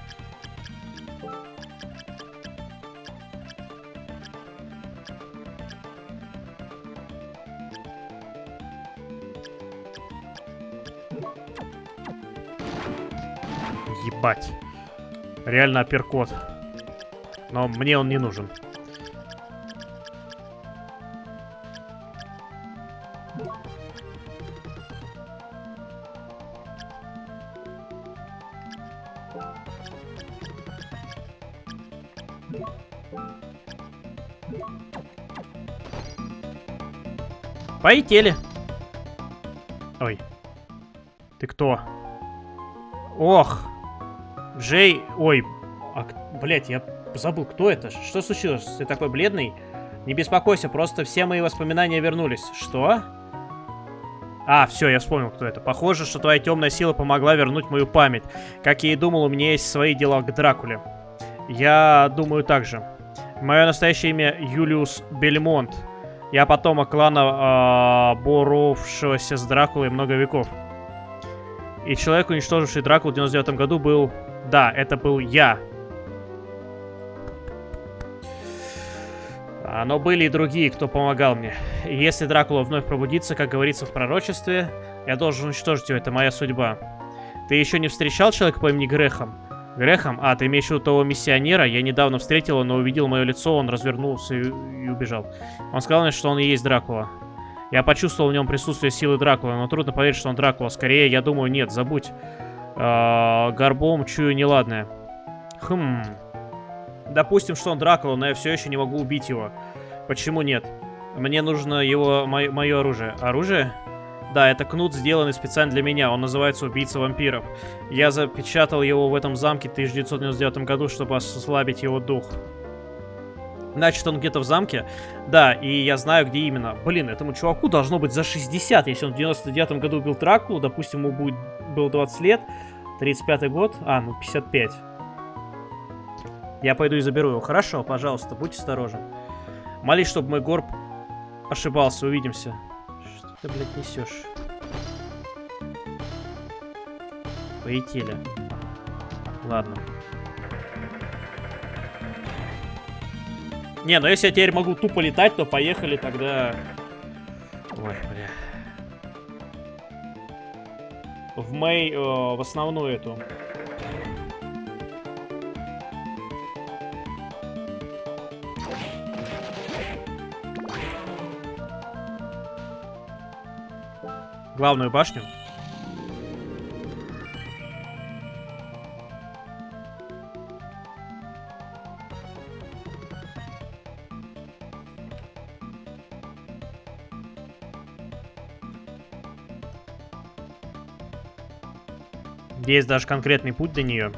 Ебать. Реально апперкот. Но мне он не нужен. Полетели. Ой. Ты кто? Ох. Джей. Ой. Блять, я забыл, кто это? Что случилось? Ты такой бледный? Не беспокойся, просто все мои воспоминания вернулись. Что? А, все, я вспомнил, кто это. Похоже, что твоя темная сила помогла вернуть мою память. Как я и думал, у меня есть свои дела к Дракуле. Я думаю так же. Мое настоящее имя Юлиус Бельмонт. Я потомок клана, боровшегося с Дракулой много веков. И человек, уничтоживший Дракулу в 99 году, был... Да, это был я. Но были и другие, кто помогал мне. И если Дракула вновь пробудится, как говорится в пророчестве, я должен уничтожить его, это моя судьба. Ты еще не встречал человека по имени Грехом? Грехом? А, ты имеешь в виду того миссионера? Я недавно встретил его, но увидел мое лицо, он развернулся и убежал. Он сказал мне, что он и есть Дракула. Я почувствовал в нем присутствие силы Дракулы, но трудно поверить, что он Дракула. Скорее, я думаю, нет, забудь. Горбом чую неладное. Хм. Допустим, что он Дракула, но я все еще не могу убить его. Почему нет? Мне нужно мое оружие. Оружие? Да, это кнут, сделанный специально для меня. Он называется «Убийца вампиров». Я запечатал его в этом замке в 1999 году, чтобы ослабить его дух. Значит, он где-то в замке? Да, и я знаю, где именно. Блин, этому чуваку должно быть за 60. Если он в 99 году убил Дракулу, допустим, ему было 20 лет, 35-й год, ну 55. Я пойду и заберу его. Хорошо, пожалуйста, будь осторожен. Молись, чтобы мой горб ошибался. Увидимся. Что ты, блядь, несешь? Полетели. Ладно. Не, ну если я теперь могу тупо летать, то поехали тогда... Ой, бля. В Мэй, в основную эту. Главную башню. Есть даже конкретный путь до нее.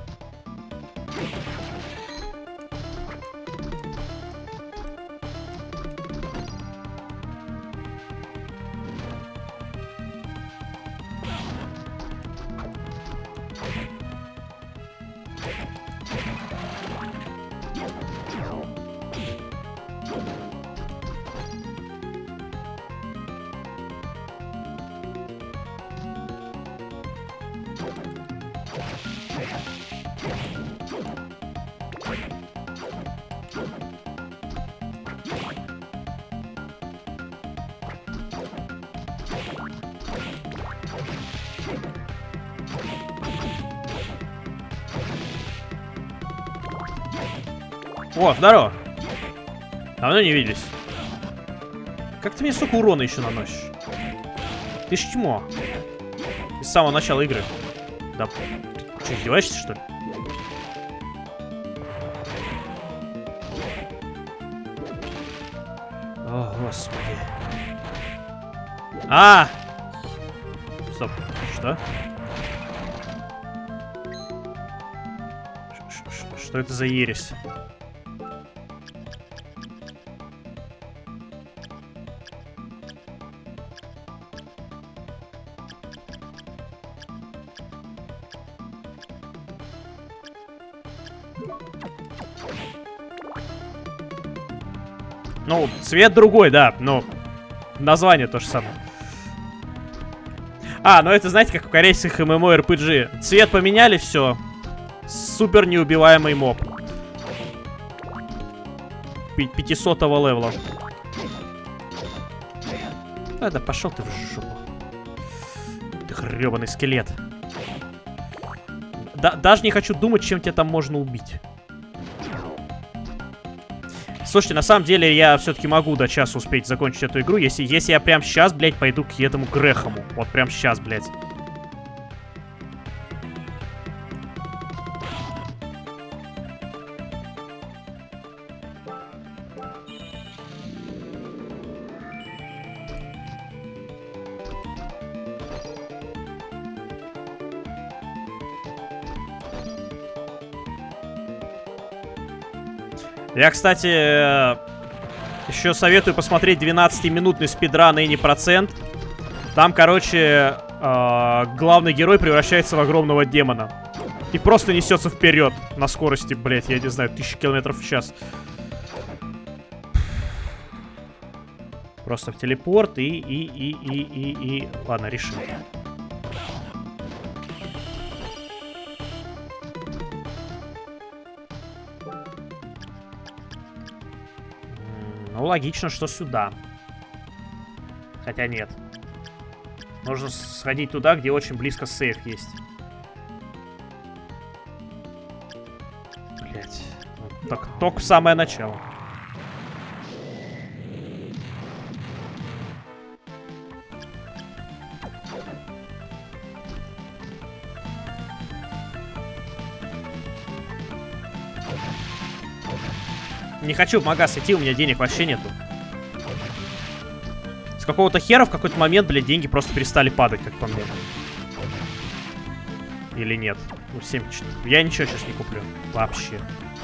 О, здорово. Давно не виделись. Как ты мне столько урона еще наносишь? Ты ж чмо. С самого начала игры. Да, ты что, издеваешься, что ли? О, господи. А! Стоп. Что? Что это за ересь? Ну, цвет другой, да, но название то же самое. А, ну это, знаете, как в корейских MMORPG. Цвет поменяли, все. Супер неубиваемый моб. 500-го левела. А, да пошел ты в жопу. Ты гребаный скелет. Даже не хочу думать, чем тебя там можно убить. Слушайте, на самом деле я все-таки могу до часа успеть закончить эту игру, если я прям сейчас, блядь, пойду к этому Грэхэму. Вот прям сейчас, блядь. Я, кстати, еще советую посмотреть 12-минутный спидран Any%. Там, короче, главный герой превращается в огромного демона. И просто несется вперед на скорости, блять, я не знаю, 1000 км в час. Просто в телепорт и... Ладно, решил. Ну, логично, что сюда. Хотя нет. Нужно сходить туда, где очень близко сейф есть. Блять. Вот так, только в самое начало. Не хочу в магаз идти, у меня денег вообще нету. С какого-то хера в какой-то момент, блядь, деньги просто перестали падать, как по мне. Или нет? Ну, 7. Я ничего сейчас не куплю. Вообще.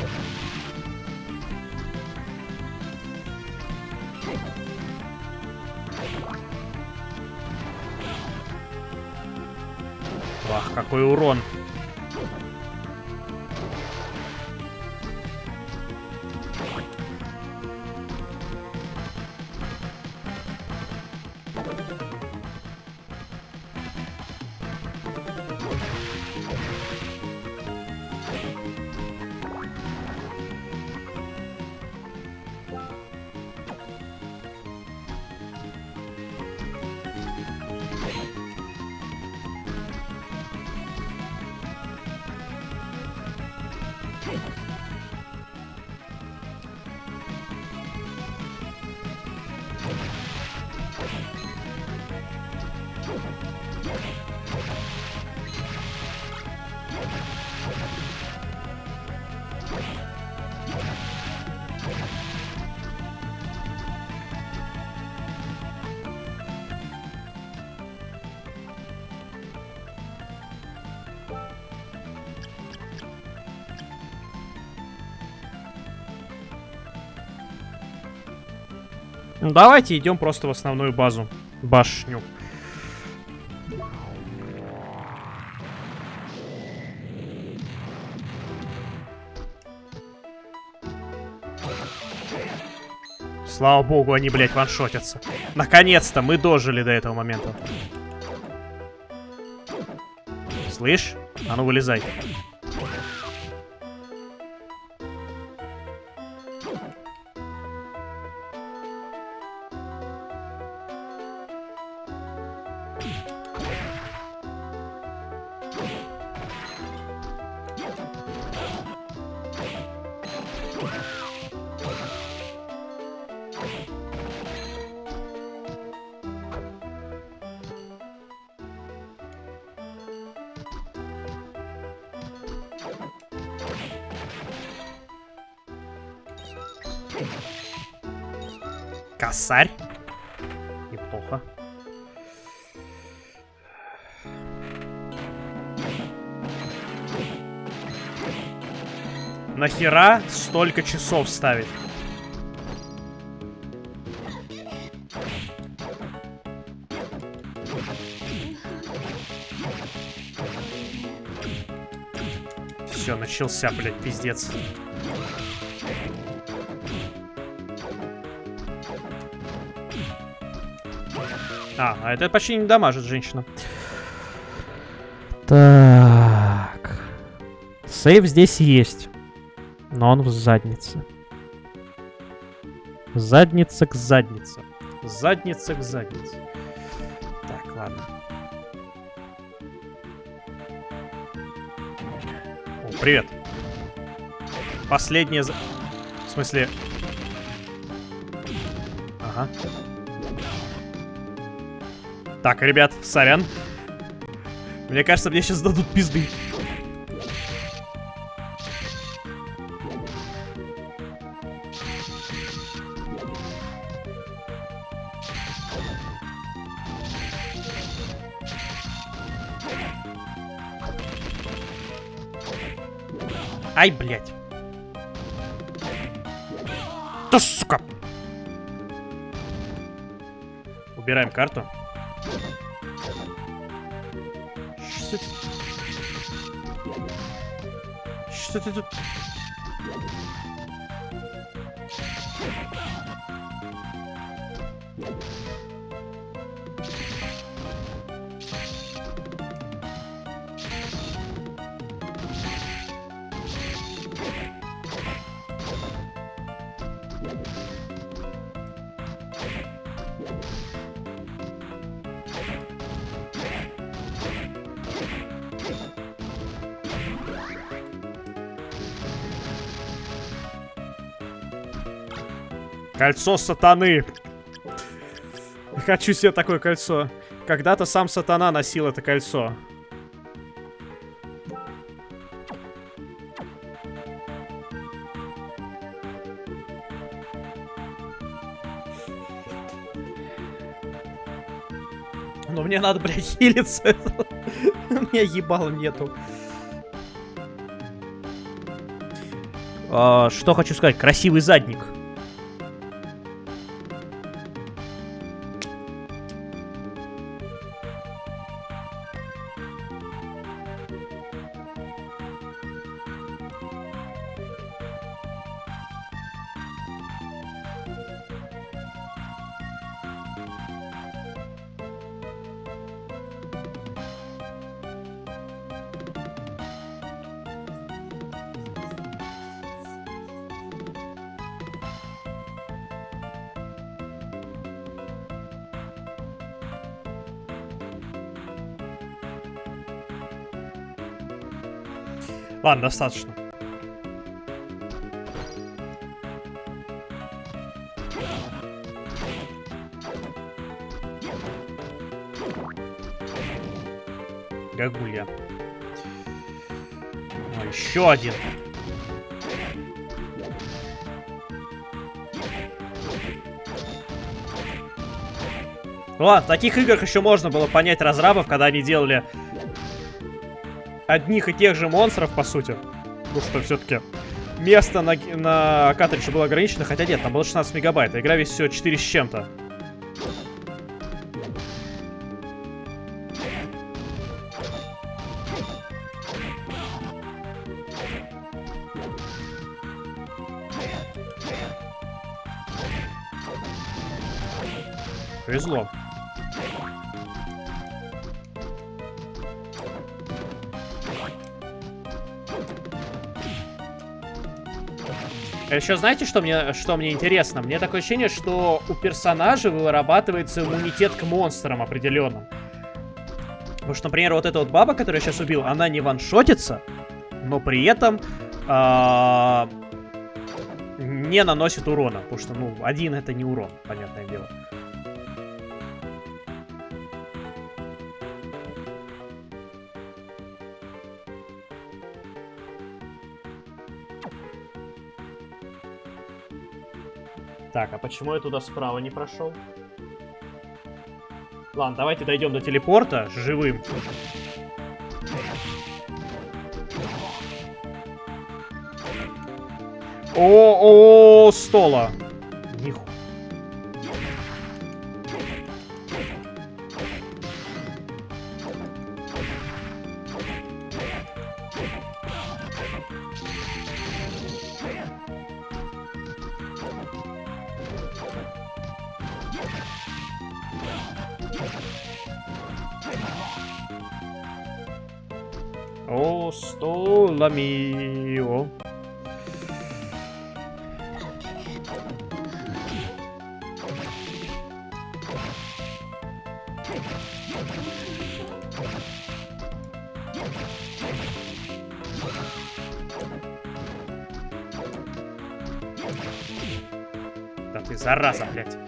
Ах, какой урон. Ну, давайте идем просто в основную базу. Башню. Слава богу, они, блядь, ваншотятся. Наконец-то мы дожили до этого момента. Слышь? А ну вылезай. Косарь. Неплохо. Нахера столько часов ставить? Все, начался, блядь, пиздец. А это почти не дамажит женщина. Так. Сейв здесь есть. Но он в заднице. Задница к заднице. Задница к заднице. Так, ладно. О, привет. Последняя... В смысле... Ага. Так, ребят, сорян. Мне кажется, мне сейчас дадут пизды. Ай, блядь. Да, сука. Убираем карту. Что ты тут? Кольцо сатаны. Хочу себе такое кольцо. Когда-то сам сатана носил это кольцо. Но мне надо, блядь, хилиться. У меня ебала нету. Что хочу сказать? Красивый задник. Ладно, достаточно. Гагулья. О, еще один. Ладно, в таких играх еще можно было понять разрабов, когда они делали одних и тех же монстров, по сути. Ну что, все-таки место на картридже было ограничено, хотя нет, там было 16 мегабайт, а игра весит всего 4 с чем-то. Повезло. Еще знаете, что мне интересно? Мне такое ощущение, что у персонажа вырабатывается иммунитет к монстрам определенным. Потому что, например, вот эта вот баба, которую я сейчас убил, она не ваншотится, но при этом не наносит урона. Потому что, ну, один это не урон, понятное дело. Так, а почему я туда справа не прошел? Ладно, давайте дойдем до телепорта живым. О, стола. Нихуя. О, стола мио. Да ты зараза, блядь.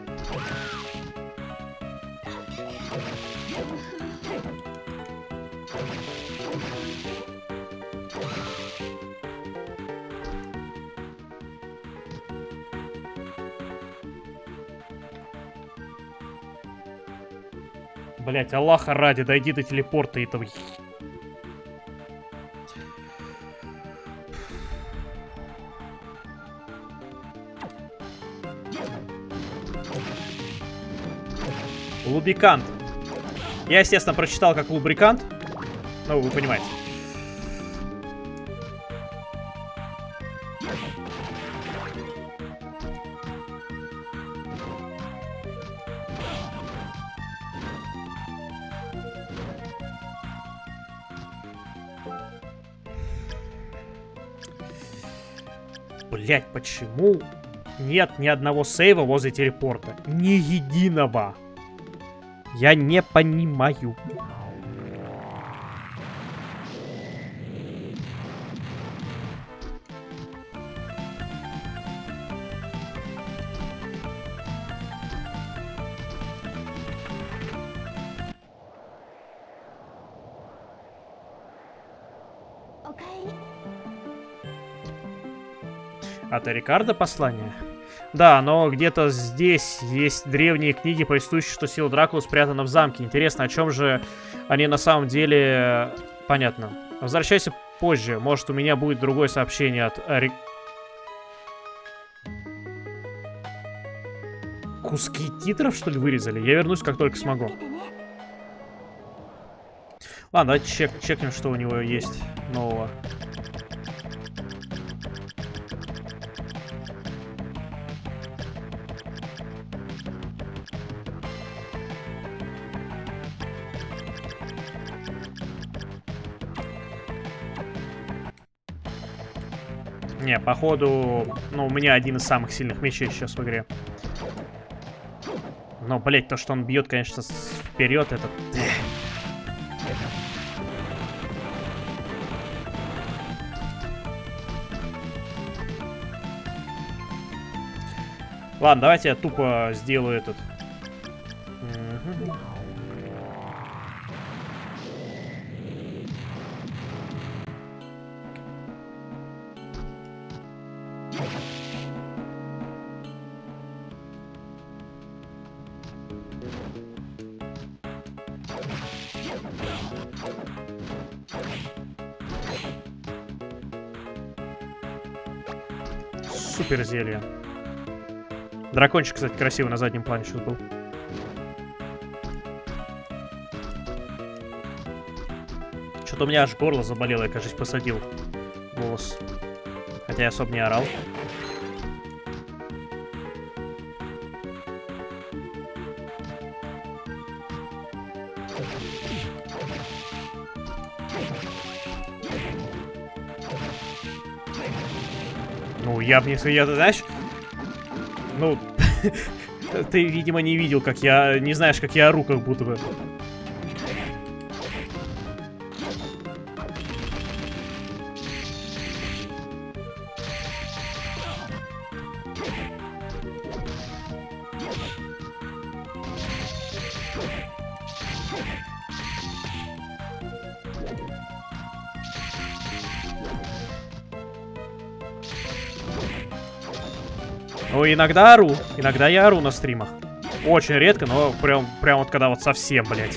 Блять, Аллаха ради, дойди до телепорта этого. Лубрикант. Я, естественно, прочитал как лубрикант. Ну, вы понимаете. Блять, почему нет ни одного сейва возле телепорта? Ни единого. Я не понимаю. От Рикардо послание? Да, но где-то здесь есть древние книги, повествующие, что сила Дракулы спрятана в замке. Интересно, о чем же они на самом деле... Понятно. Возвращайся позже. Может, у меня будет другое сообщение от Куски титров, что ли, вырезали? Я вернусь, как только смогу. Ладно, давайте чекнем, что у него есть нового. Не, походу, ну, у меня один из самых сильных мечей сейчас в игре. Но, блять, то, что он бьет, конечно, вперед, это... Ладно, давайте я тупо сделаю этот. Супер зелье. Дракончик, кстати, красивый на заднем плане сейчас был. Что-то у меня аж горло заболело, я, кажется, посадил голос. Хотя я особо не орал. Ну, я, знаешь, ну, ты, видимо, не видел, как я, не знаешь, как я ору, как будто бы. Ну, иногда я ору на стримах. Очень редко, но прям вот когда вот совсем, блядь.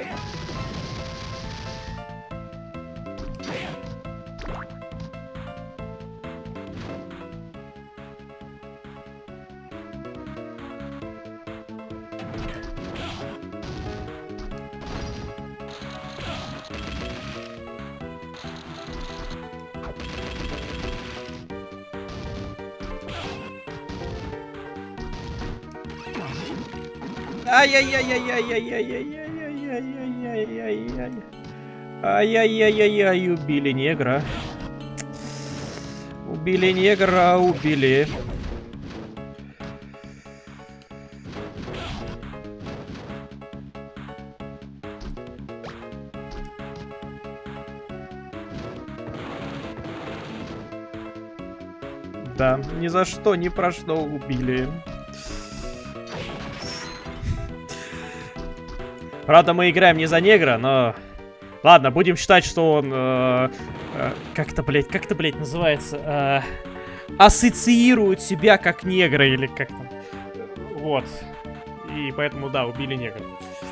Ай-яй-яй-яй-яй-яй-яй-яй-яй-яй-яй-яй-яй-яй. Ай-яй-яй-яй-яй, убили негра. Убили негра, убили. Да, ни за что, ни про что убили. Правда, мы играем не за негра, но... Ладно, будем считать, что он... как это, блядь, называется? Ассоциирует себя как негра, или как там. Вот. И поэтому, да, убили негра.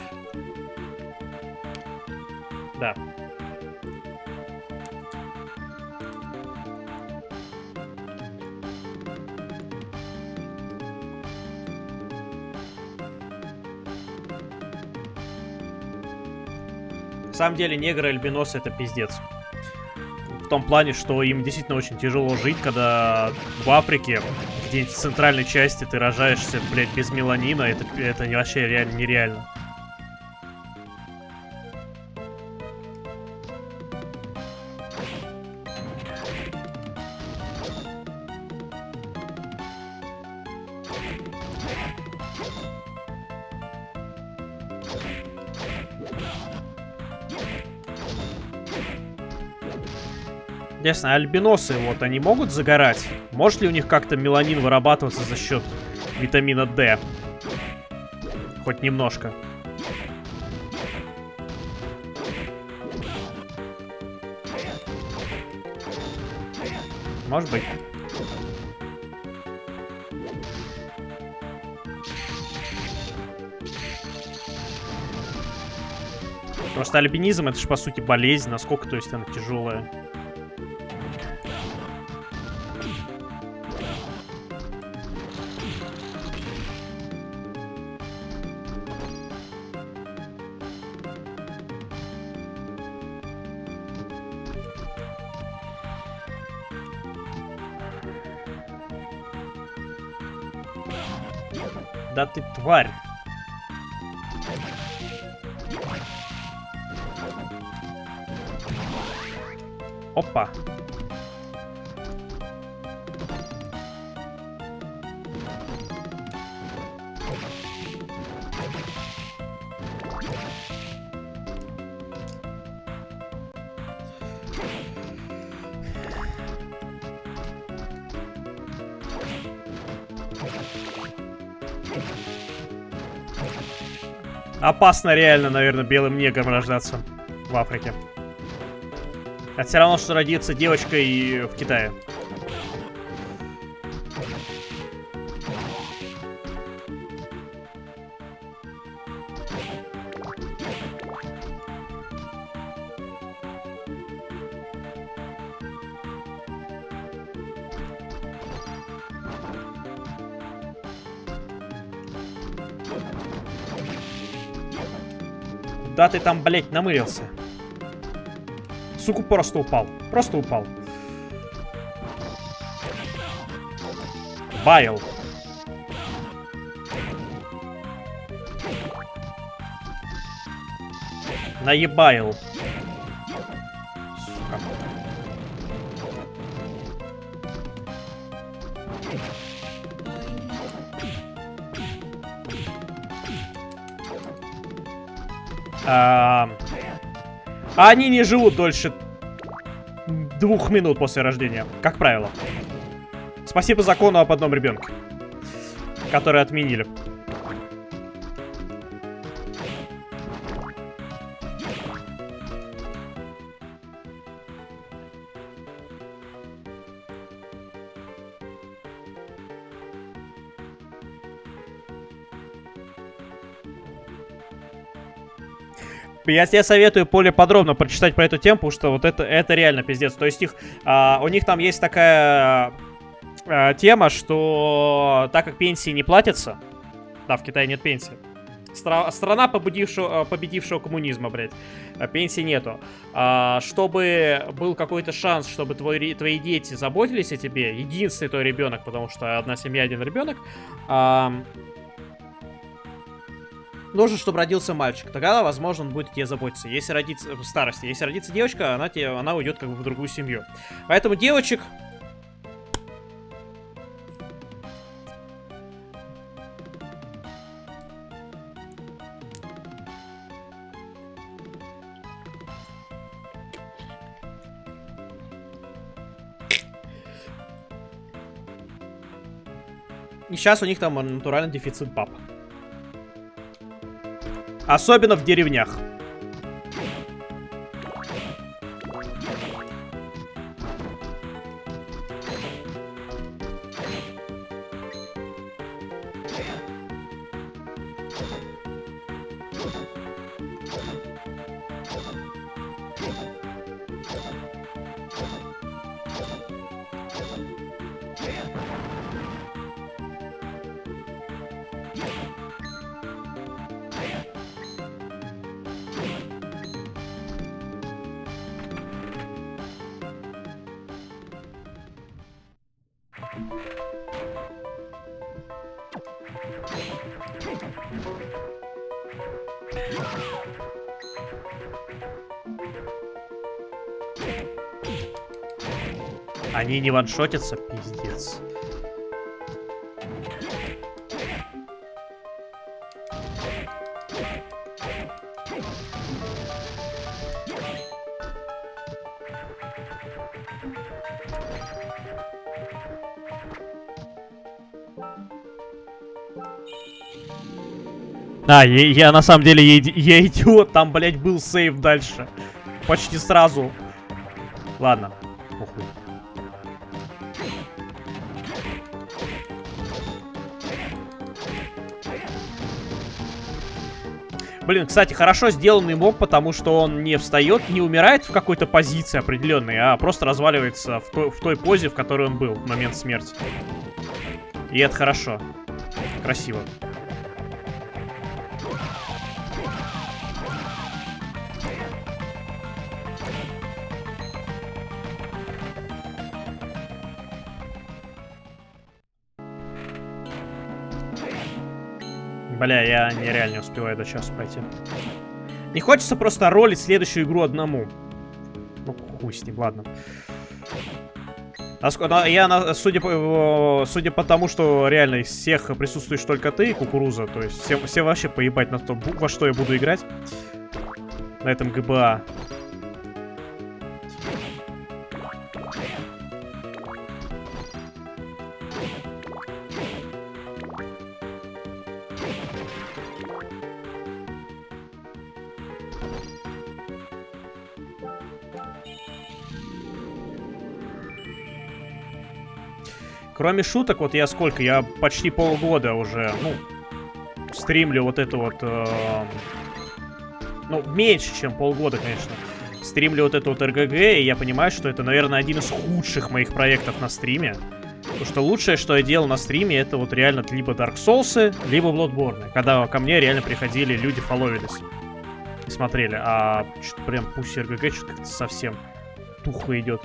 Да. На самом деле, негры и альбиносы — это пиздец. В том плане, что им действительно очень тяжело жить, когда в Африке, где-нибудь в центральной части, ты рожаешься, блядь, без меланина. Это вообще реально нереально. Интересно, альбиносы, вот, они могут загорать? Может ли у них как-то меланин вырабатываться за счет витамина D? Хоть немножко. Может быть. Просто альбинизм — это же, по сути, болезнь. Насколько, то есть, она тяжелая. Да ты тварь. Опа. Опасно реально, наверное, белым негром рождаться в Африке. Это все равно, что родиться девочкой в Китае. Куда ты там, блядь, намылился? Сука, просто упал. Просто упал. Байл. Наебаил. Сука. Они не живут дольше 2 минут после рождения, как правило. Спасибо закону об одном ребенке, который отменили. Я тебе советую более подробно прочитать про эту тему, потому что вот это реально пиздец. То есть у них там есть такая тема, что так как пенсии не платятся, да, в Китае нет пенсии, страна победившего коммунизма, блядь, пенсии нету. Чтобы был какой-то шанс, чтобы твои дети заботились о тебе, единственный твой ребенок, потому что одна семья, один ребенок, нужно, чтобы родился мальчик. Тогда, возможно, он будет о тебе заботиться. Если родится в старости. Если родится девочка, она уйдет как бы в другую семью. Поэтому девочек... И сейчас у них там натуральный дефицит баб. Особенно в деревнях. Они не ваншотятся, пиздец. Я на самом деле, я идиот, там, блядь, был сейв дальше. Почти сразу. Ладно, похуй. Блин, кстати, хорошо сделанный моб, потому что он не встает, не умирает в какой-то позиции определенной, а просто разваливается в той позе, в которой он был в момент смерти. И это хорошо. Красиво. Бля, я нереально не успеваю до часа пройти. Не хочется просто ролить следующую игру одному. Ну, хуй с ним, ладно. Судя по тому, что реально из всех присутствуешь только ты, Кукуруза, то есть все вообще поебать на то, во что я буду играть. На этом ГБА. Кроме шуток, вот я сколько? Я почти полгода уже, ну, стримлю вот это вот... ну, меньше, чем полгода, конечно. Стримлю вот это вот РГГ, и я понимаю, что это, наверное, один из худших моих проектов на стриме. Потому что лучшее, что я делал на стриме, это вот реально либо Dark Souls, либо Bloodborne. Когда ко мне реально приходили, люди фолловились. смотрели. А что-то прям Pussy РГГ что-то совсем тухло идет.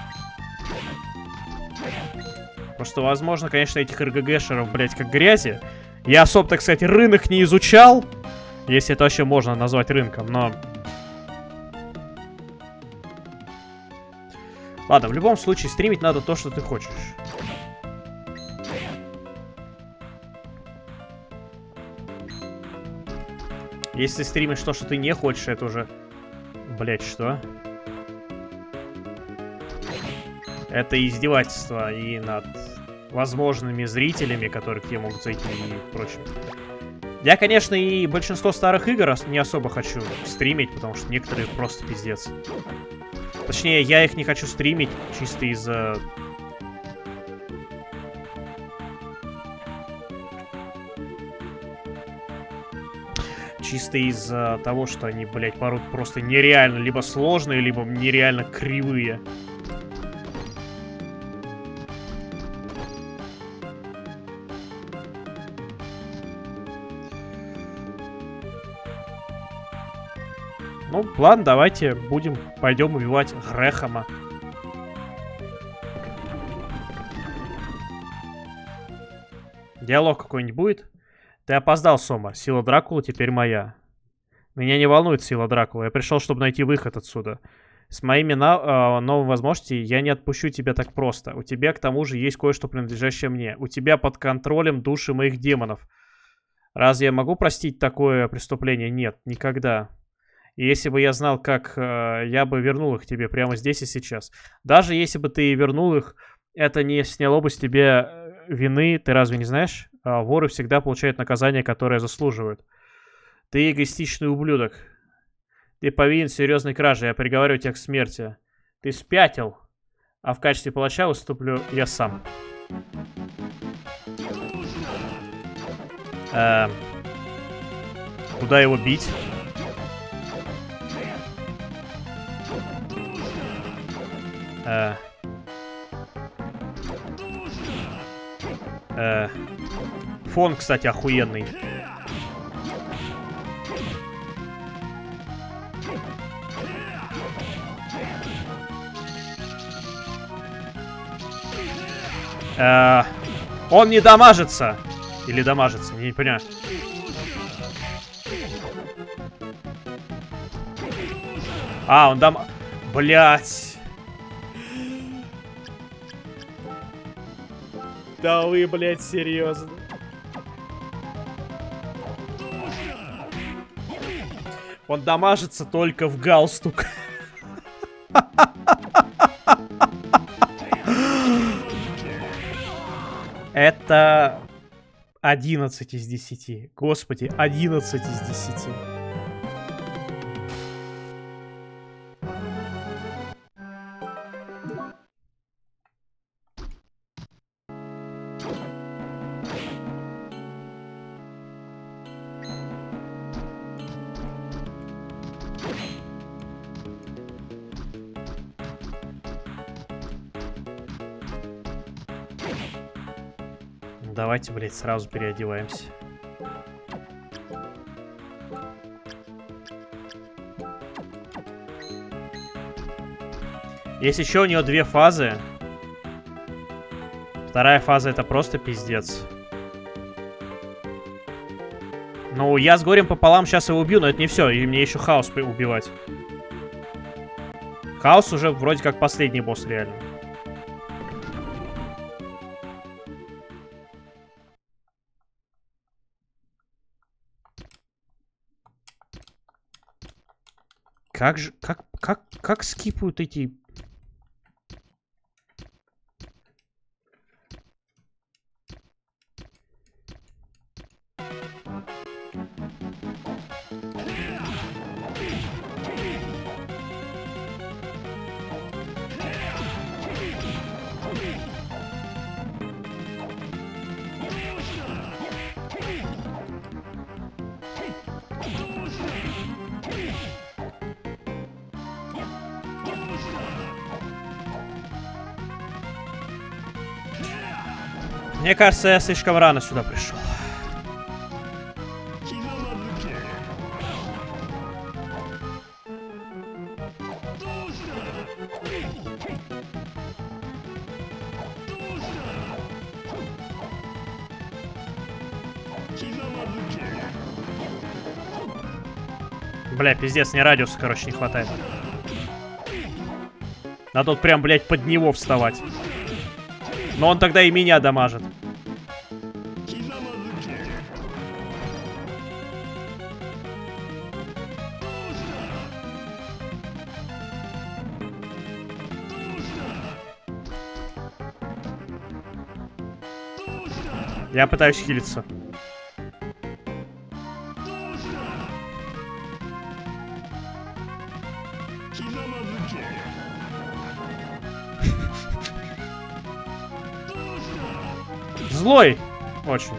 Просто, возможно, конечно, этих РГГшеров, блядь, как грязи. Я особо, так сказать, рынок не изучал. Если это вообще можно назвать рынком, но... Ладно, в любом случае, стримить надо то, что ты хочешь. Если стримишь то, что ты не хочешь, это уже... Блять, что? Это издевательство и над возможными зрителями, которые к тебе могут зайти и прочее. Я, конечно, и большинство старых игр не особо хочу стримить, потому что некоторые просто пиздец. Точнее, я их не хочу стримить чисто из-за... Чисто из-за того, что они, блядь, порой просто нереально либо сложные, либо нереально кривые. Ну, ладно, давайте пойдем убивать Грэхэма. Диалог какой-нибудь будет? Ты опоздал, Сома. Сила Дракулы теперь моя. Меня не волнует сила Дракулы. Я пришел, чтобы найти выход отсюда. С моими новыми возможностями я не отпущу тебя так просто. У тебя, к тому же, есть кое-что, принадлежащее мне. У тебя под контролем души моих демонов. Разве я могу простить такое преступление? Нет, никогда. И если бы я знал, как, я бы вернул их тебе прямо здесь и сейчас. Даже если бы ты вернул их, это не сняло бы с тебя вины. Ты разве не знаешь? Воры всегда получают наказание, которое заслуживают. Ты эгоистичный ублюдок. Ты повинен в серьезной краже. Я приговариваю тебя к смерти. Ты спятил. А в качестве палача выступлю я сам. Куда его бить? Фон, кстати, охуенный. Он не дамажится. Или дамажится, не понимаю. Он Блять. Да вы, блядь, серьезно. Он дамажится только в галстук. Это 11 из 10. Господи, 11 из 10. Давайте, блядь, сразу переодеваемся. Есть еще у нее 2 фазы. Вторая фаза — это просто пиздец. Ну, я с горем пополам сейчас его убью, но это не все. И мне еще Хаос убивать. Хаос уже вроде как последний босс, реально. Как же... Как скипают эти... Мне кажется, я слишком рано сюда пришел. Бля, пиздец, мне радиуса, короче, не хватает. Надо тут прям, блядь, под него вставать. Но он тогда и меня дамажит. Я пытаюсь хилиться. Злой! Очень.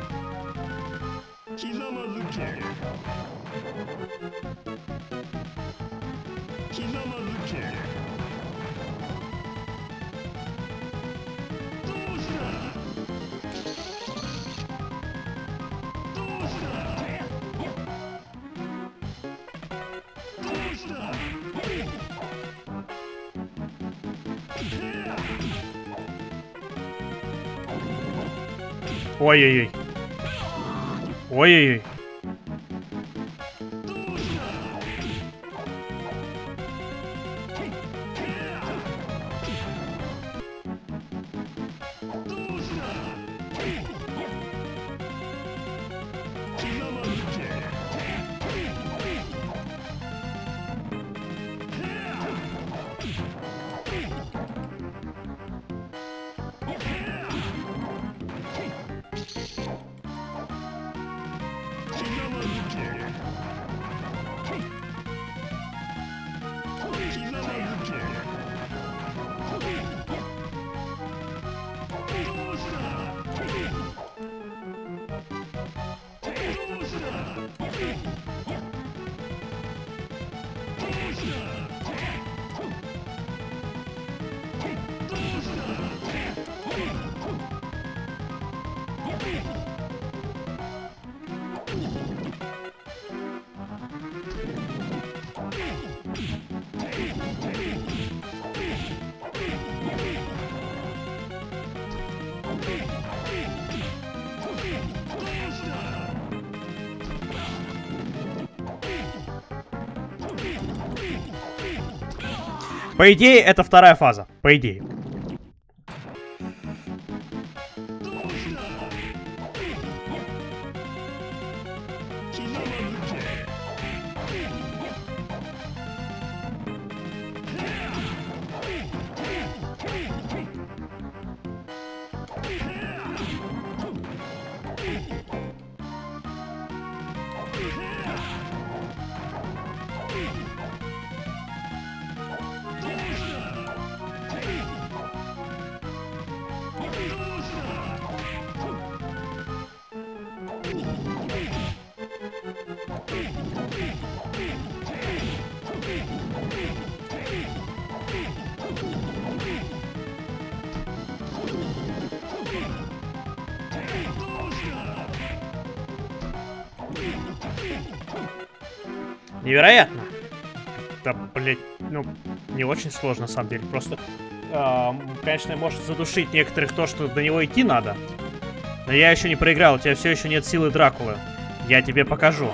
Ой-ой-ой. Ой-ой-ой. По идее, это вторая фаза. По идее. Невероятно. Да, блять, ну, не очень сложно, на самом деле. Просто, конечно, может задушить некоторых то, что до него идти надо. Но я еще не проиграл, у тебя все еще нет силы Дракулы. Я тебе покажу.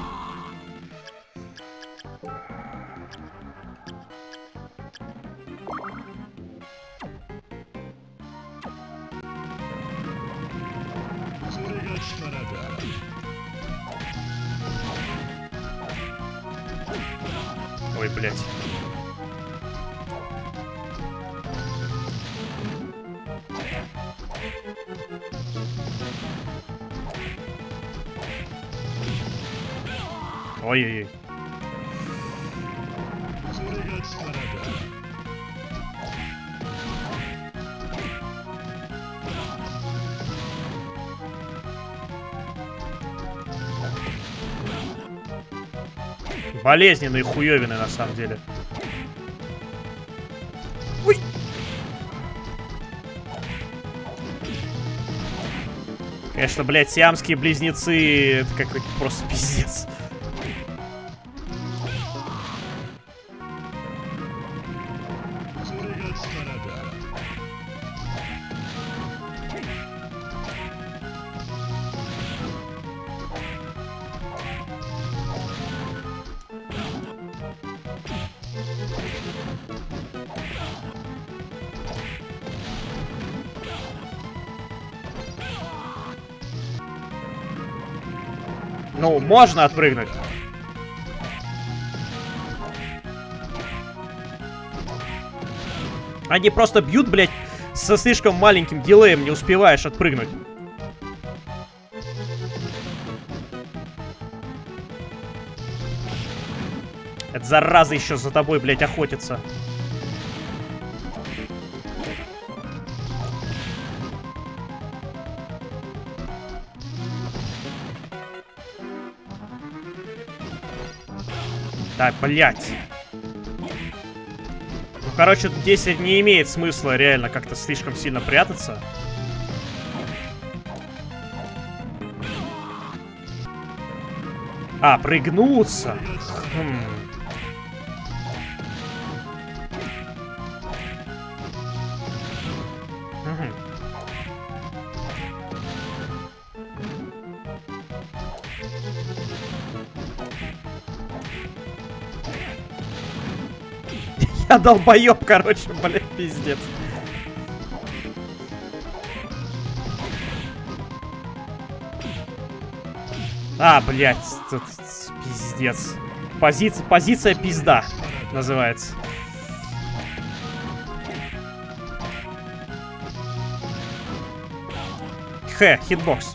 Ой, блядь. Ой-ой-ой. Болезненные хуёвины, на самом деле. Ой! Конечно, блядь, сиамские близнецы, это какой-то просто пиздец. Ну, можно отпрыгнуть. Они просто бьют, блядь, со слишком маленьким дилеем, не успеваешь отпрыгнуть. Это зараза еще за тобой, блядь, охотится. Так, блядь. Ну, короче, здесь не имеет смысла реально как-то слишком сильно прятаться. А, прыгнуться. Я долбоёб, короче, блядь, пиздец. А, блядь, тут пиздец. Позиция пизда называется. Хитбокс.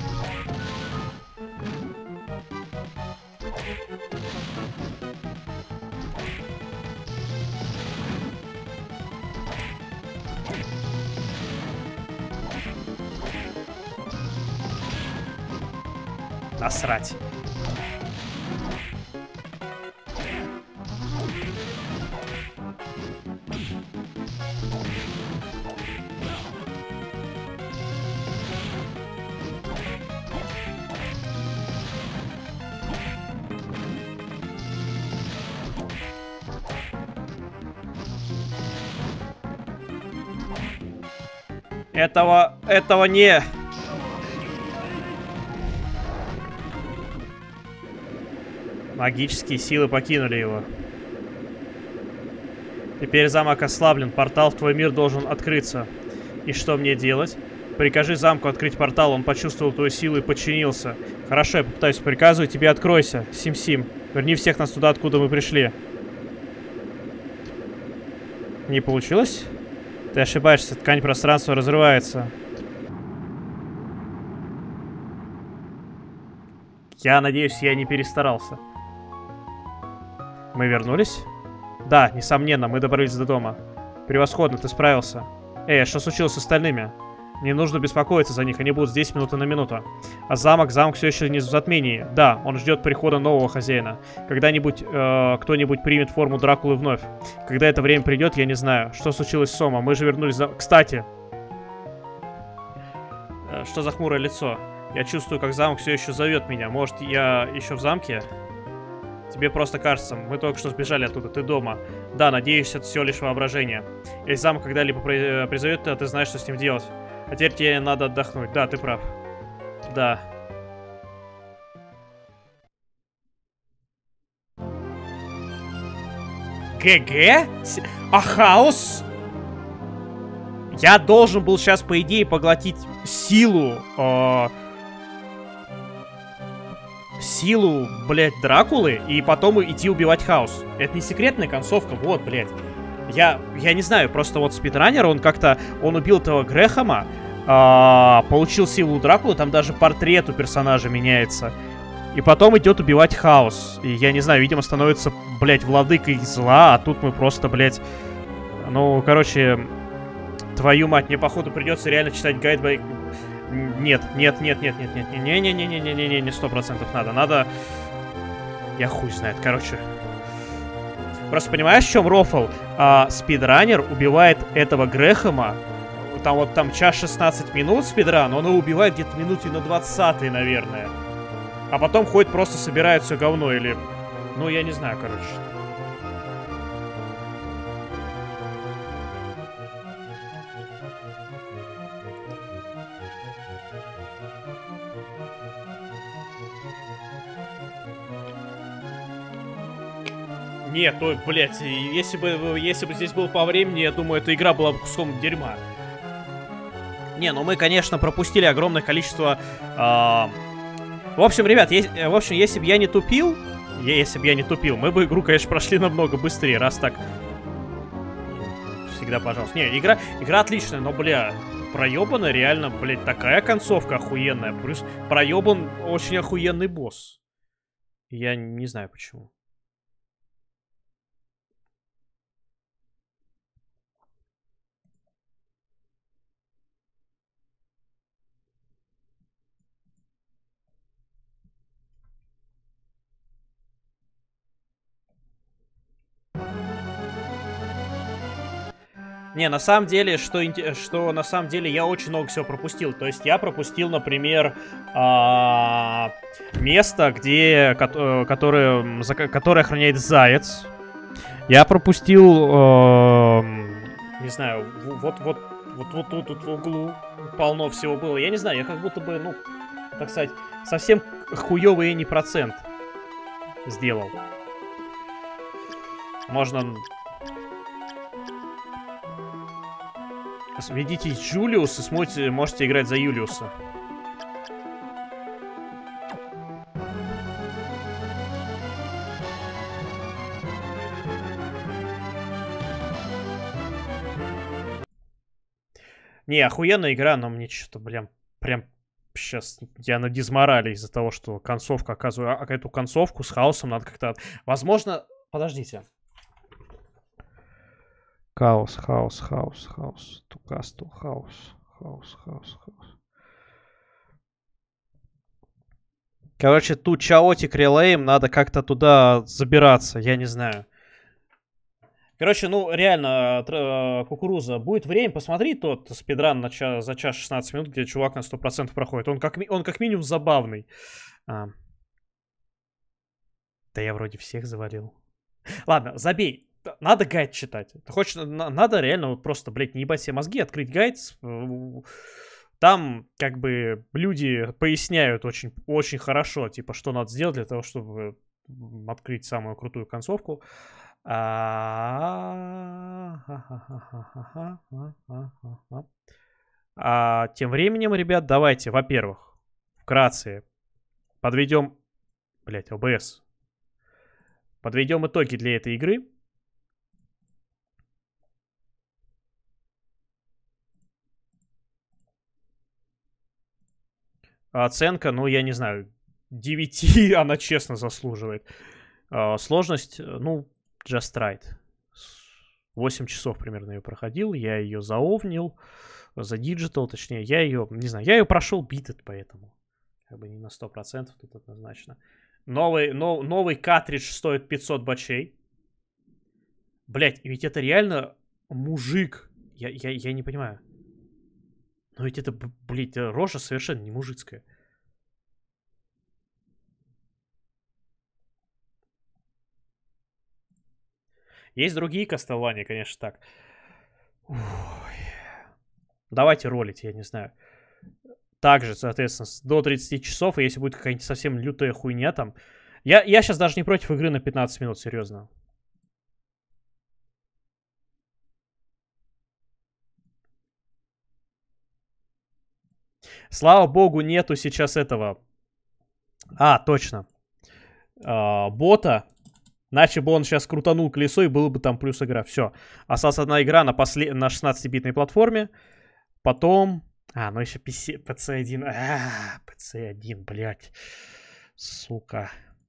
Насрать. Этого не... Магические силы покинули его. Теперь замок ослаблен. Портал в твой мир должен открыться. И что мне делать? Прикажи замку открыть портал. Он почувствовал твою силу и подчинился. Хорошо, я попытаюсь. Приказываю тебе, откройся. Сим-Сим. Верни всех нас туда, откуда мы пришли. Не получилось? Ты ошибаешься. Ткань пространства разрывается. Я надеюсь, я не перестарался. Мы вернулись? Да, несомненно, мы добрались до дома. Превосходно, ты справился. Эй, что случилось с остальными? Не нужно беспокоиться за них, они будут здесь минута на минуту. А замок все еще не в затмении. Да, он ждет прихода нового хозяина. Когда-нибудь кто-нибудь примет форму Дракулы вновь. Когда это время придет, я не знаю. Что случилось с Сома? Мы же вернулись за... Кстати! Что за хмурое лицо? Я чувствую, как замок все еще зовет меня. Может, я еще в замке? Тебе просто кажется, мы только что сбежали оттуда, ты дома. Да, надеюсь, это все лишь воображение. Если замок когда-либо призовет тебя, ты знаешь, что с ним делать. А теперь тебе надо отдохнуть. Да, ты прав. Да. ГГ? А хаос? Я должен был сейчас, по идее, поглотить силу... силу, блядь, Дракулы и потом идти убивать хаос. Это не секретная концовка, вот, блядь. Я не знаю, просто вот спидранер, он как-то... Он убил этого Грэхэма, получил силу Дракулы, там даже портрет у персонажа меняется. И потом идет убивать хаос. И я не знаю, видимо, становится, блядь, владыкой зла, а тут мы просто, блядь... Ну, короче... Твою мать, мне, походу, придется реально читать гайд... Нет, не 100% надо. Я хуй знает, короче. Просто понимаешь, в чем рофл? Спидранер убивает этого Грэхэма. Там час 16 минут спидран, он его убивает где-то минуте на 20-й, наверное. А потом ходит, просто собирает все говно или... Ну, я не знаю, короче. Нет, ой, блядь, если бы здесь было по времени, я думаю, эта игра была бы куском дерьма. Не, ну мы, конечно, пропустили огромное количество В общем, ребят, в общем, если бы я не тупил, мы бы игру, конечно, прошли намного быстрее, раз так. Всегда, пожалуйста. Не, игра отличная, но, бля, проебана реально, блядь, такая концовка охуенная. Плюс проебан очень охуенный босс. Я не знаю почему. Не, на самом деле, что на самом деле я очень много всего пропустил. То есть я пропустил, например, место, которое охраняет заяц. Я пропустил, не знаю, вот тут в углу полно всего было. Я не знаю, я как будто бы, ну, так сказать, совсем хуёвый Энни процент сделал. Можно... Ведите Джулиус и можете играть за Юлиуса. Не, охуенная игра, но мне что-то, прям сейчас я на дизморали из-за того, что концовка, оказываю, эту концовку с хаосом надо как-то... Возможно... Подождите. Хаус. Тукасту, хаус. Короче, тут Chaotic Relay, за как-то туда забираться, я не знаю. Короче, ну, реально, Кукуруза, будет время, посмотри тот спидран за час 16 минут, где чувак на 100% проходит. Он как минимум забавный. Да я вроде всех завалил. Ладно, забей. Надо гайд читать. Надо реально вот просто, блядь, не ебать себе мозги, открыть гайд. Там, как бы, люди поясняют очень, очень хорошо, типа, что надо сделать для того, чтобы открыть самую крутую концовку. Тем временем, ребят, давайте, во-первых, вкратце подведем... Блять, ОБС. Подведем итоги для этой игры. Оценка, ну, я не знаю, 9 она честно заслуживает. Сложность, ну, Just Right. 8 часов примерно ее проходил, я ее заовнил, за Digital, точнее, я ее, не знаю, я ее прошел битет, поэтому, как бы не на 100% тут однозначно. Новый картридж стоит 500 бачей. Блять, ведь это реально мужик, я не понимаю. Но ведь это, блядь, рожа совершенно не мужицкая. Есть другие Castlevania, конечно, так. Ой. Давайте ролить, я не знаю. Также, соответственно, до 30 часов, и если будет какая-нибудь совсем лютая хуйня там... Я сейчас даже не против игры на 15 минут, серьезно. Слава богу, нету сейчас этого... точно. Бота. Иначе бы он сейчас крутанул колесо, и было бы там плюс игра. Все. Осталась одна игра на 16-битной платформе. Потом... ну еще PC1. PC1, блядь. Сука.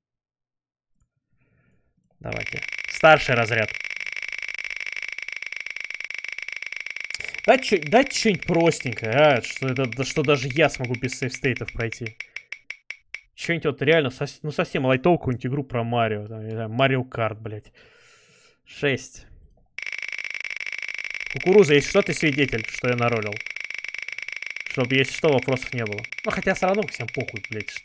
Давайте. Старший разряд. Дать что-нибудь простенькое, что даже я смогу без сейфстейтов пройти. Что-нибудь вот реально, совсем лайтовую какую-нибудь игру про Марио. Марио Карт, блядь. 6. Кукуруза, если что, ты свидетель, что я наролил. Чтобы, если что, вопросов не было. Ну, хотя все равно всем похуй, блядь.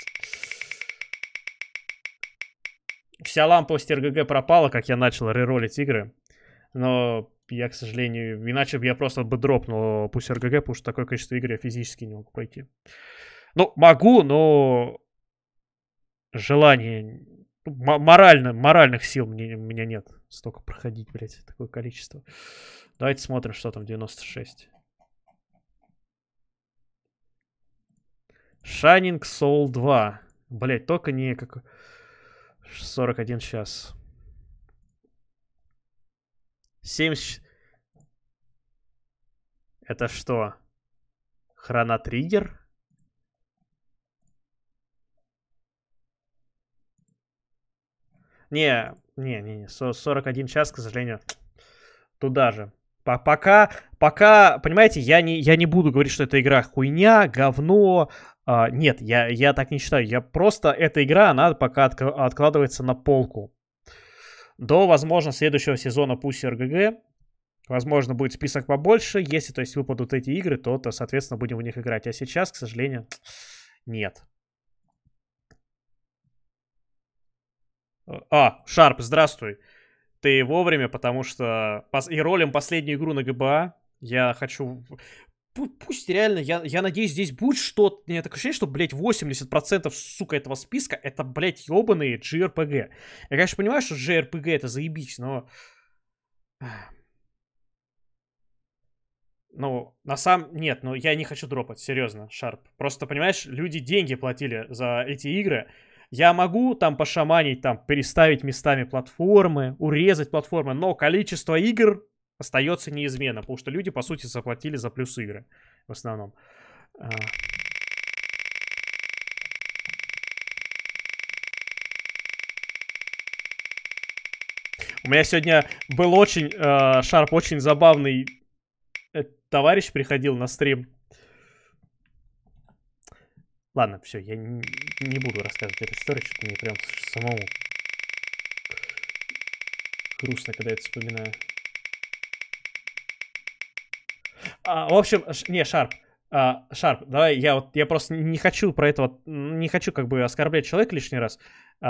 Вся ламповость РГГ пропала, как я начал реролить игры. Но я, к сожалению, иначе бы я просто бы дропнул пусть РГГ, потому что такое количество игр я физически не могу пройти. Ну, могу, но... Желание... Моральных сил у меня нет. Столько проходить, блядь, такое количество. Давайте смотрим, что там 96. Shining Soul 2. Блять, только не как 41 час. 70... Это что? Хронотриггер? Не, 41 час, к сожалению, туда же. Пока, понимаете, я не буду говорить, что эта игра хуйня, говно. Нет, я так не считаю. Я просто, эта игра, она пока откладывается на полку. До, возможно, следующего сезона пусть РГГ. Возможно, будет список побольше. Если, то есть, выпадут эти игры, то, соответственно, будем в них играть. А сейчас, к сожалению, нет. Шарп, здравствуй. Ты вовремя, потому что и ролим последнюю игру на ГБА. Я хочу... Пусть реально, я надеюсь, здесь будет что-то. У меня такое ощущение, что, блядь, 80%, сука, этого списка это, блядь, ебаные JRPG. Я, конечно, понимаю, что JRPG это заебись, но... Ну, на самом... Нет, ну я не хочу дропать, серьезно, Шарп. Просто, понимаешь, люди деньги платили за эти игры. Я могу там пошаманить, там, переставить местами платформы, урезать платформы, но количество игр остается неизменно, потому что люди, по сути, заплатили за плюс игры в основном. У меня сегодня был очень, Шарп, очень забавный товарищ приходил на стрим. Ладно, все, я не буду рассказывать эту историю, что-то мне прям самому грустно, когда это вспоминаю. В общем, не, Шарп, давай, я просто не хочу про это, не хочу как бы оскорблять человека лишний раз.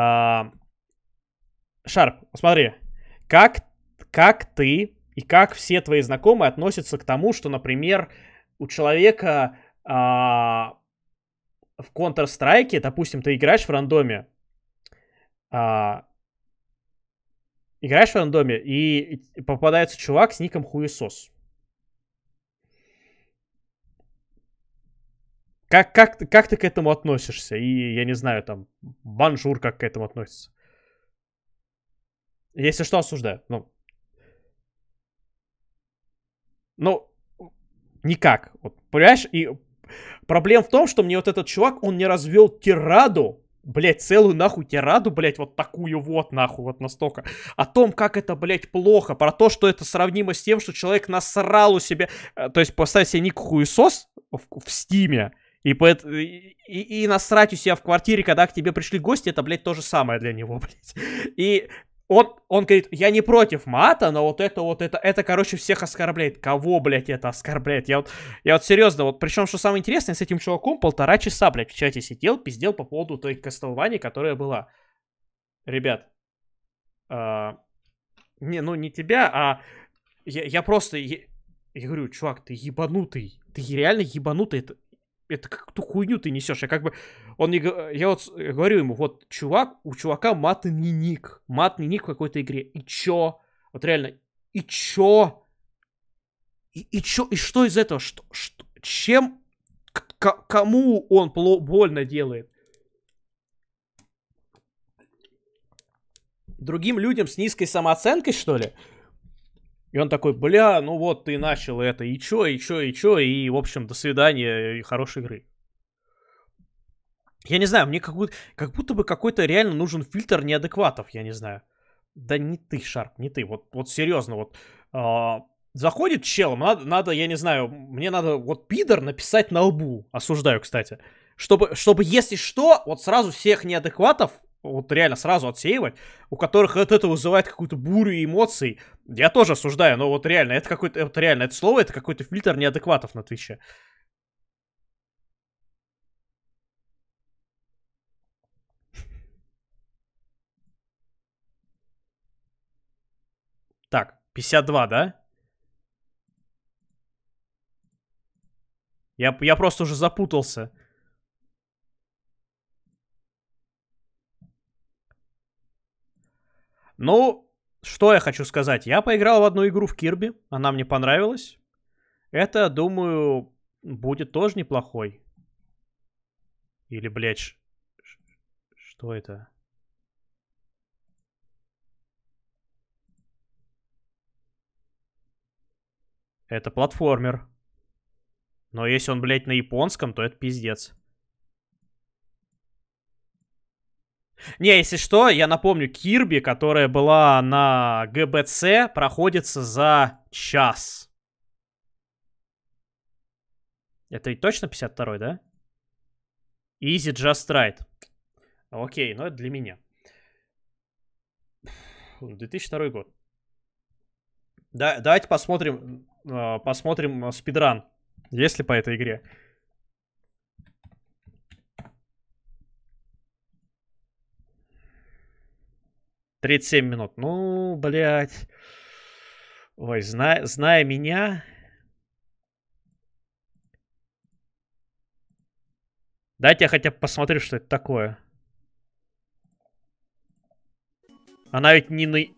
Шарп, смотри, как ты и как все твои знакомые относятся к тому, что, например, у человека в Counter-Strike, допустим, ты играешь в рандоме, и попадается чувак с ником Хуесос. Как ты к этому относишься? И, я не знаю, там, Банжур как к этому относится? Если что, осуждаю. Ну, никак. Вот, понимаешь? И проблема в том, что мне вот этот чувак, он не развел тираду, блять, целую нахуй тираду, блять, вот такую вот нахуй, вот настолько. О том, как это, блять, плохо. Про то, что это сравнимо с тем, что человек насрал у себя. То есть поставить себе ник хуесос в стиме. И насрать у себя в квартире, когда к тебе пришли гости, это, блядь, то же самое для него, блядь. И он говорит, я не против мата, но вот это, короче, всех оскорбляет. Кого, блядь, это оскорбляет? Я вот серьезно, вот, причем, что самое интересное, с этим чуваком 1,5 часа, блядь, в чате сидел, пиздел по поводу той Castlevania, которая была. Ребят, не тебя, а я просто, я говорю, чувак, ты ебанутый, ты реально ебанутый, это какую-то хуйню ты несешь. Я вот говорю ему, вот, у чувака матный ник в какой-то игре. И чё? Вот реально, и чё? И что из этого? Чем, кому он больно делает? Другим людям с низкой самооценкой, что ли? И он такой, бля, ну вот ты начал это, и чё, и, в общем, до свидания, и хорошей игры. Я не знаю, мне как будто бы какой-то реально нужен фильтр неадекватов, я не знаю. Да не ты, Шарп, не ты, вот серьезно, вот. Заходит чел, надо, я не знаю, мне надо вот пидор написать на лбу, осуждаю, кстати. Чтобы если что, вот сразу всех неадекватов, вот реально сразу отсеивать, у которых от этого вызывает какую-то бурю эмоций. Я тоже осуждаю, но вот реально, это какой-то, вот реально, это слово, это какой-то фильтр неадекватов на Твиче. Так, 52, да? Я просто уже запутался. Ну, что я хочу сказать. Я поиграл в одну игру в Кирби. Она мне понравилась. Это, думаю, будет тоже неплохой. Или, блядь... Что это? Это платформер. Но если он, блядь, на японском, то это пиздец. Не, если что, я напомню, Кирби, которая была на ГБЦ, проходится за час. Это ведь точно 52-й, да? Easy Just Right. Окей, ну это для меня. 2002 год. Да, давайте посмотрим спидран. Есть ли по этой игре? «37 минут». Ну, блядь. Ой, зная меня... Дайте я хотя бы посмотрю, что это такое. Она ведь не на...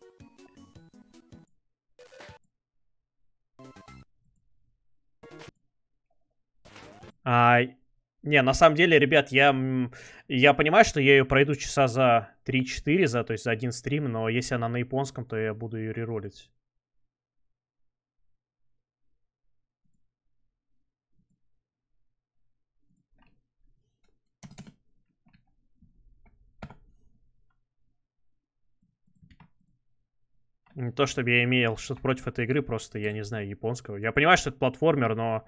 Не, на самом деле, ребят, я понимаю, что я ее пройду часа за 3-4, то есть за один стрим, но если она на японском, то я буду ее реролить. Не то, чтобы я имел что-то против этой игры, просто я не знаю японского. Я понимаю, что это платформер, но...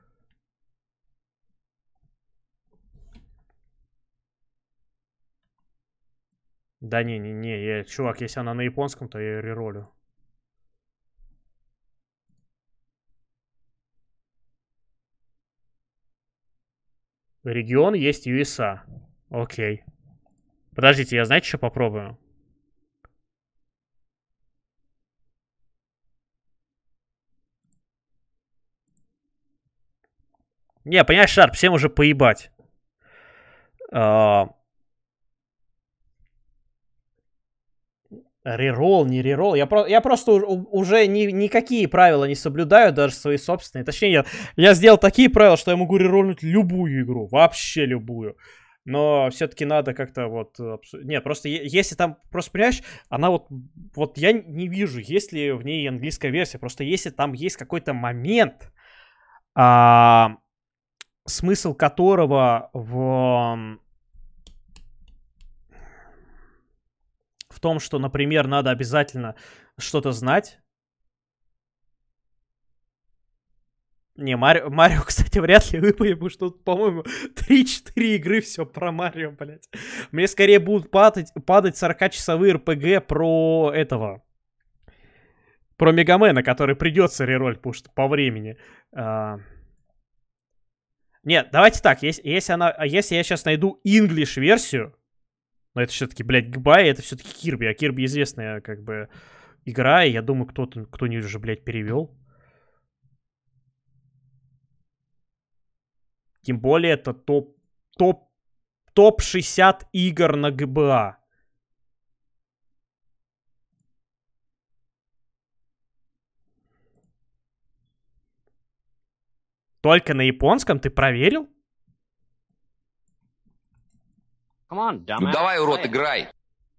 Да не, чувак, если она на японском, то я ее реролю. Регион есть USA. Окей. Подождите, я знаете, что попробую? Не, понимаешь, Шарп, всем уже поебать. Реролл, не реролл. Я просто уже никакие правила не соблюдаю, даже свои собственные. Точнее, я сделал такие правила, что я могу рероллнуть любую игру. Вообще любую. Но все-таки надо как-то вот... Нет, просто если там... Просто, понимаешь, она вот я не вижу, есть ли в ней английская версия. Просто если там есть какой-то момент, смысл которого в том, что, например, надо обязательно что-то знать. Не, Марио, кстати, вряд ли выпадет, потому что тут, по-моему, 3-4 игры все про Марио, блядь. Мне скорее будут падать 40-часовые РПГ про этого. Про Мегамена, который придется рероль, потому что по времени. Нет, давайте так, если я сейчас найду English версию, но это все-таки, блядь, Гбай, это все-таки Кирби, а Кирби известная, как бы, игра, и я думаю, кто-нибудь уже, блядь, перевел. Тем более, это топ-60 игр на ГБА. Только на японском? Ты проверил? Ну давай, урод, играй.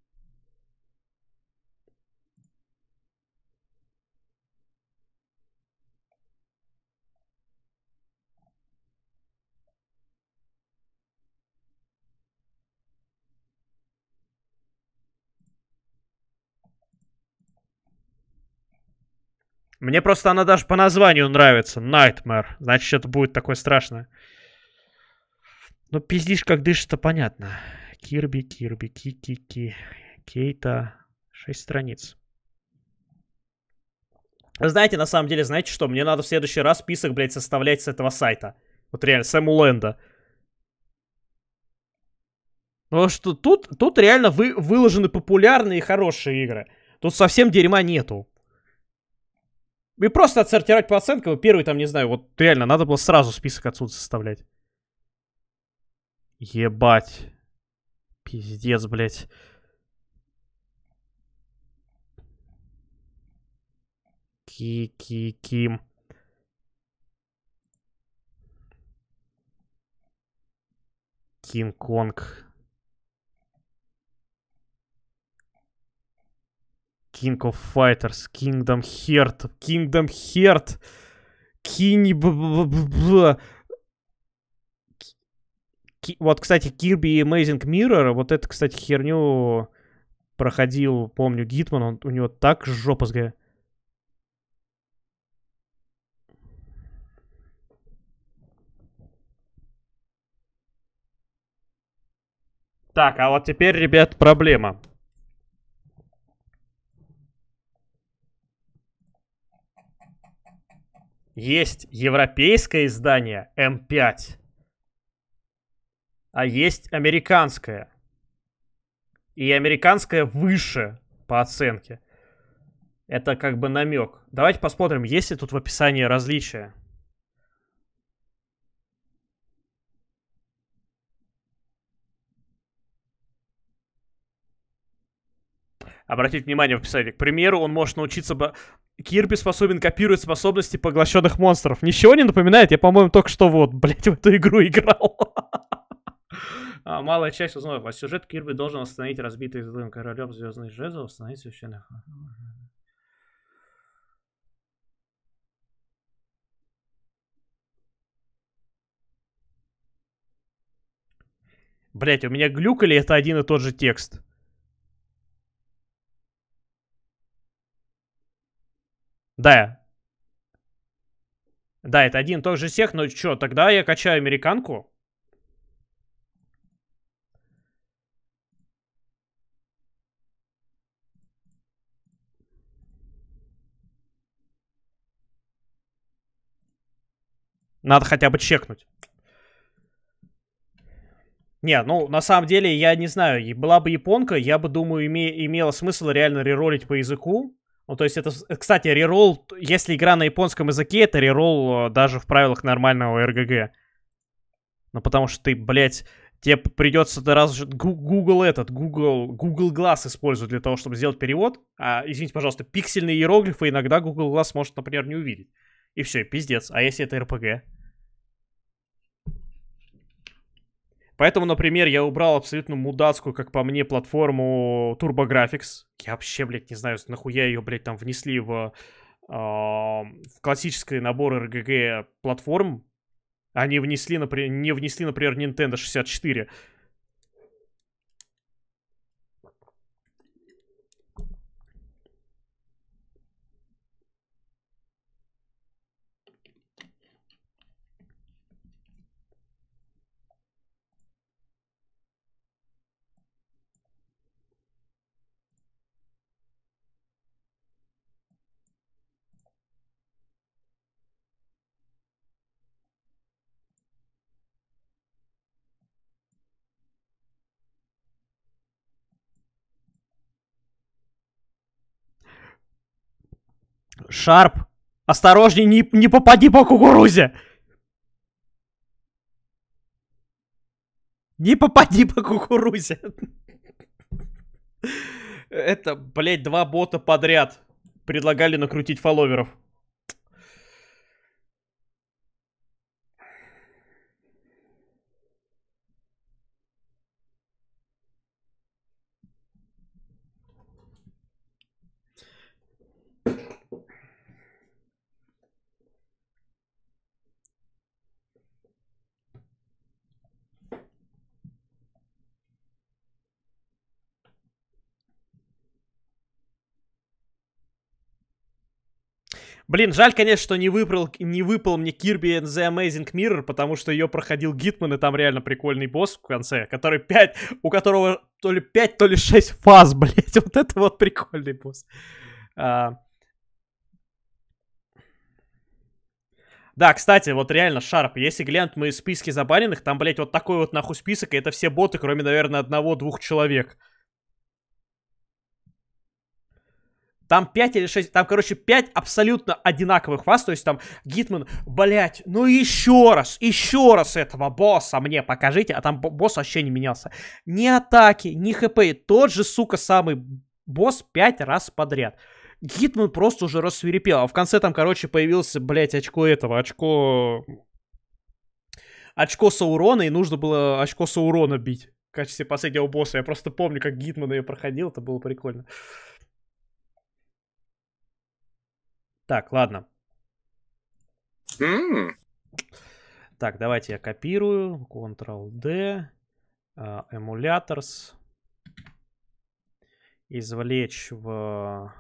Мне просто она даже по названию нравится. Nightmare. Значит, это будет такое страшное. Ну, пиздишь, как дышит, это понятно. Кирби, Ки. Кейта. 6 страниц. Вы знаете, на самом деле, знаете что? Мне надо в следующий раз список, блядь, составлять с этого сайта. Вот реально, с Эмуленда. Потому что тут реально выложены популярные и хорошие игры. Тут совсем дерьма нету. И просто отсортировать по оценкам. Первый там, не знаю, вот реально, надо было сразу список отсюда составлять. Ебать. Пиздец, блядь. Ким. Кинг-Конг. King of Fighters, Kingdom Heart, Kingdom Heart, Вот, кстати, Kirby Amazing Mirror, вот это, кстати, херню проходил, помню, Гитман, у него так жопа сгорела. Так, а вот теперь, ребят, проблема. Есть европейское издание М5, а есть американское. И американское выше по оценке. Это как бы намек. Давайте посмотрим, есть ли тут в описании различия. Обратите внимание в описании. К примеру, он может научиться... Кирби способен копировать способности поглощенных монстров. Ничего не напоминает? Я, по-моему, только что вот, блядь, в эту игру играл. Малая часть узнала. А сюжет Кирби должен остановить разбитый злым королем звездных жезлов, остановить священных. Блять, у меня глюк или это один и тот же текст? Да. Да, это один и тот же тех, но что, тогда я качаю американку? Надо хотя бы чекнуть. Не, ну, на самом деле, я не знаю, была бы японка, я бы, думаю, имело смысл реально реролить по языку. Ну, то есть это, кстати, реролл, если игра на японском языке, это реролл даже в правилах нормального РГГ. Ну, потому что ты, блядь, тебе придется Google Glass использовать для того, чтобы сделать перевод. Извините, пожалуйста, пиксельные иероглифы иногда Google Glass может, например, не увидеть. И все, пиздец. А если это РПГ? Поэтому, например, я убрал абсолютно мудацкую, как по мне, платформу TurboGrafx. Я вообще, блядь, не знаю, нахуя ее, блядь, там внесли в классический набор РГГ платформ. Они внесли, например, не внесли, например, Nintendo 64. Шарп, осторожней, не попади по кукурузе. Не попади по кукурузе. Это, блядь, 2 бота подряд предлагали накрутить фолловеров. Блин, жаль, конечно, что не выпал мне Kirby and the Amazing Mirror, потому что ее проходил Гитман, и там реально прикольный босс в конце, который у которого то ли 5, то ли 6 фаз, блять. Вот это вот прикольный босс. Да, кстати, вот реально, Шарп, если глянуть мои списки забаненных, там, блять, вот такой вот нахуй список, и это все боты, кроме, наверное, 1-2 человек. Там 5 или 6, там, короче, 5 абсолютно одинаковых фаз, то есть там Гитман, блять, ну еще раз этого босса мне покажите, а там босс вообще не менялся. Ни атаки, ни хп, тот же, сука, самый босс 5 раз подряд. Гитман просто уже рассвирепел, а в конце там, короче, появился, блять, очко Саурона, и нужно было очко Саурона бить в качестве последнего босса. Я просто помню, как Гитман ее проходил, это было прикольно. Так, ладно. Так, давайте я копирую. Ctrl-D. Emulators. Извлечь в...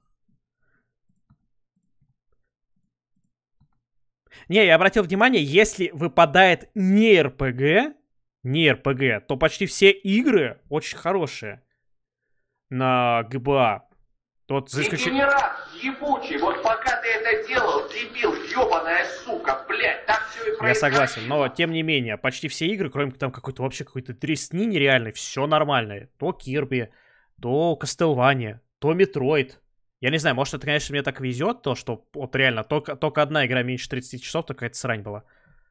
Не, я обратил внимание, если выпадает не РПГ, то почти все игры очень хорошие на ГБА. Вот за исключением... Дегенерат ебучий, вот пока ты это делал, дебил, ебаная сука, блядь, так все и происходит. Я согласен, но тем не менее, почти все игры, кроме там какой-то вообще какой-то тресни нереальной, все нормальное. То Кирби, то Castlevania, то Метроид. Я не знаю, может это, конечно, мне так везет, то, что вот реально только одна игра меньше 30 часов, то какая-то срань была.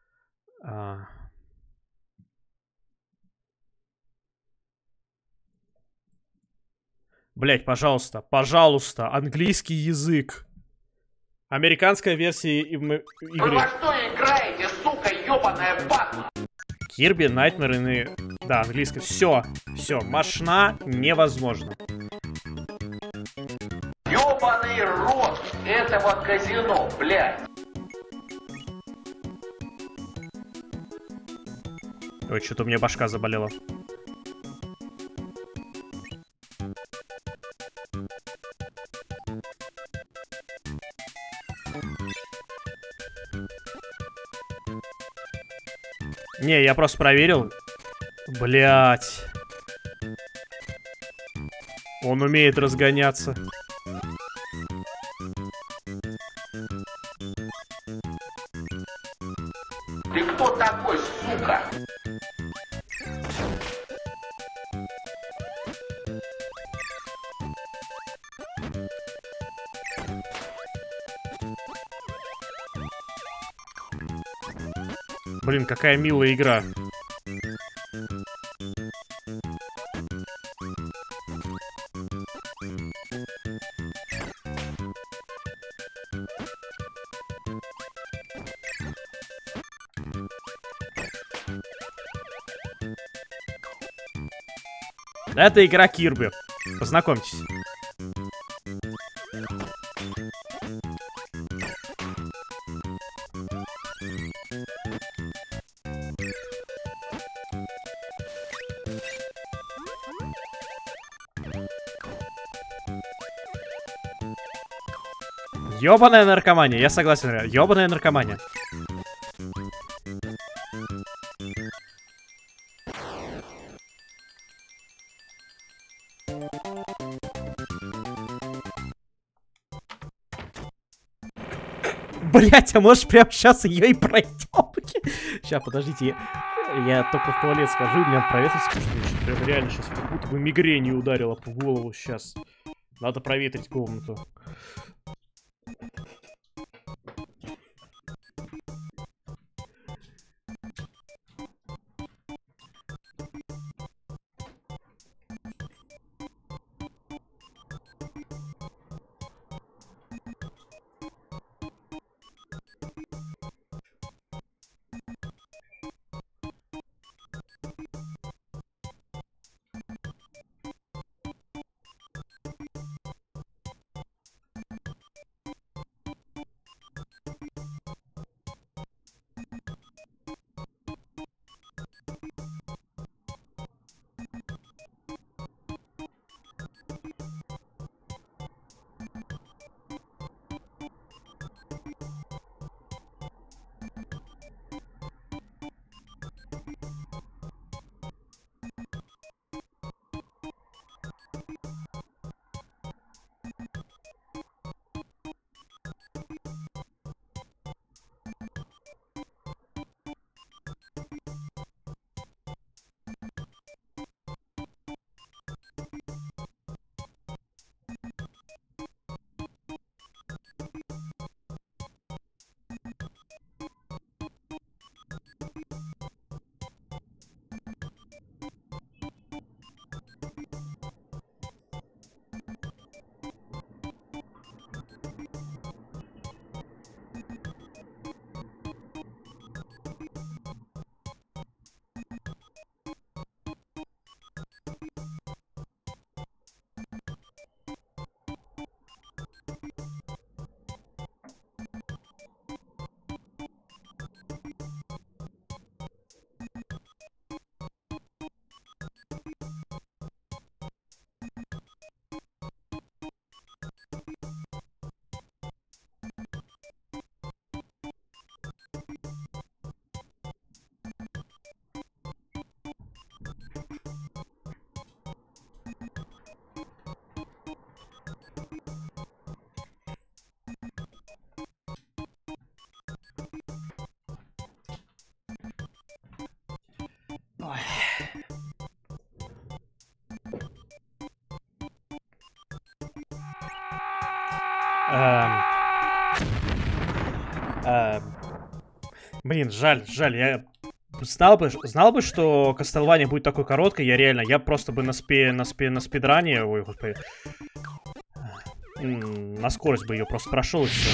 Блять, пожалуйста, пожалуйста, английский язык. Американская версия игры. Вы во что играете, сука, ебаная баба? Кирби, Найтмер и... Да, английский. Все, мощна невозможно. Ёбаный рот этого казино, блядь. Ой, что-то у меня башка заболела. Не, я просто проверил. Блять. Он умеет разгоняться. Ты кто такой, сука? Блин, какая милая игра. Это игра Кирби. Познакомьтесь. Ёбаная наркомания, я согласен, ёбаная наркомания. Блять, а можешь прямо сейчас ее и пройдем? Сейчас, подождите, я только в туалет скажу, меня проветрить скучно. Прям реально сейчас как будто бы мигрень ударила по голову сейчас. Надо проветрить комнату. Блин, жаль. Я знал бы, что Castlevania будет такой короткой, я просто бы на спидране, ой, господи, на скорость бы ее просто прошел и все.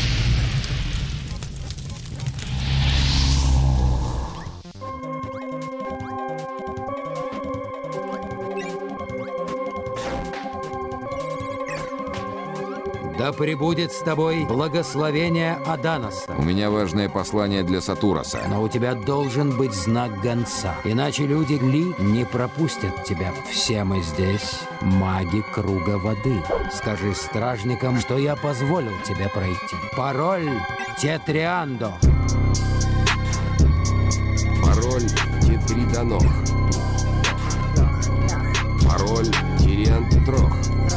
Да пребудет с тобой благословение Аданоса. У меня важное послание для Сатураса. Но у тебя должен быть знак гонца. Иначе люди Ли не пропустят тебя. Все мы здесь маги круга воды. Скажи стражникам, что я позволил тебе пройти. Пароль Тетриандо. Пароль Тетридонох. Пароль Тириантрох.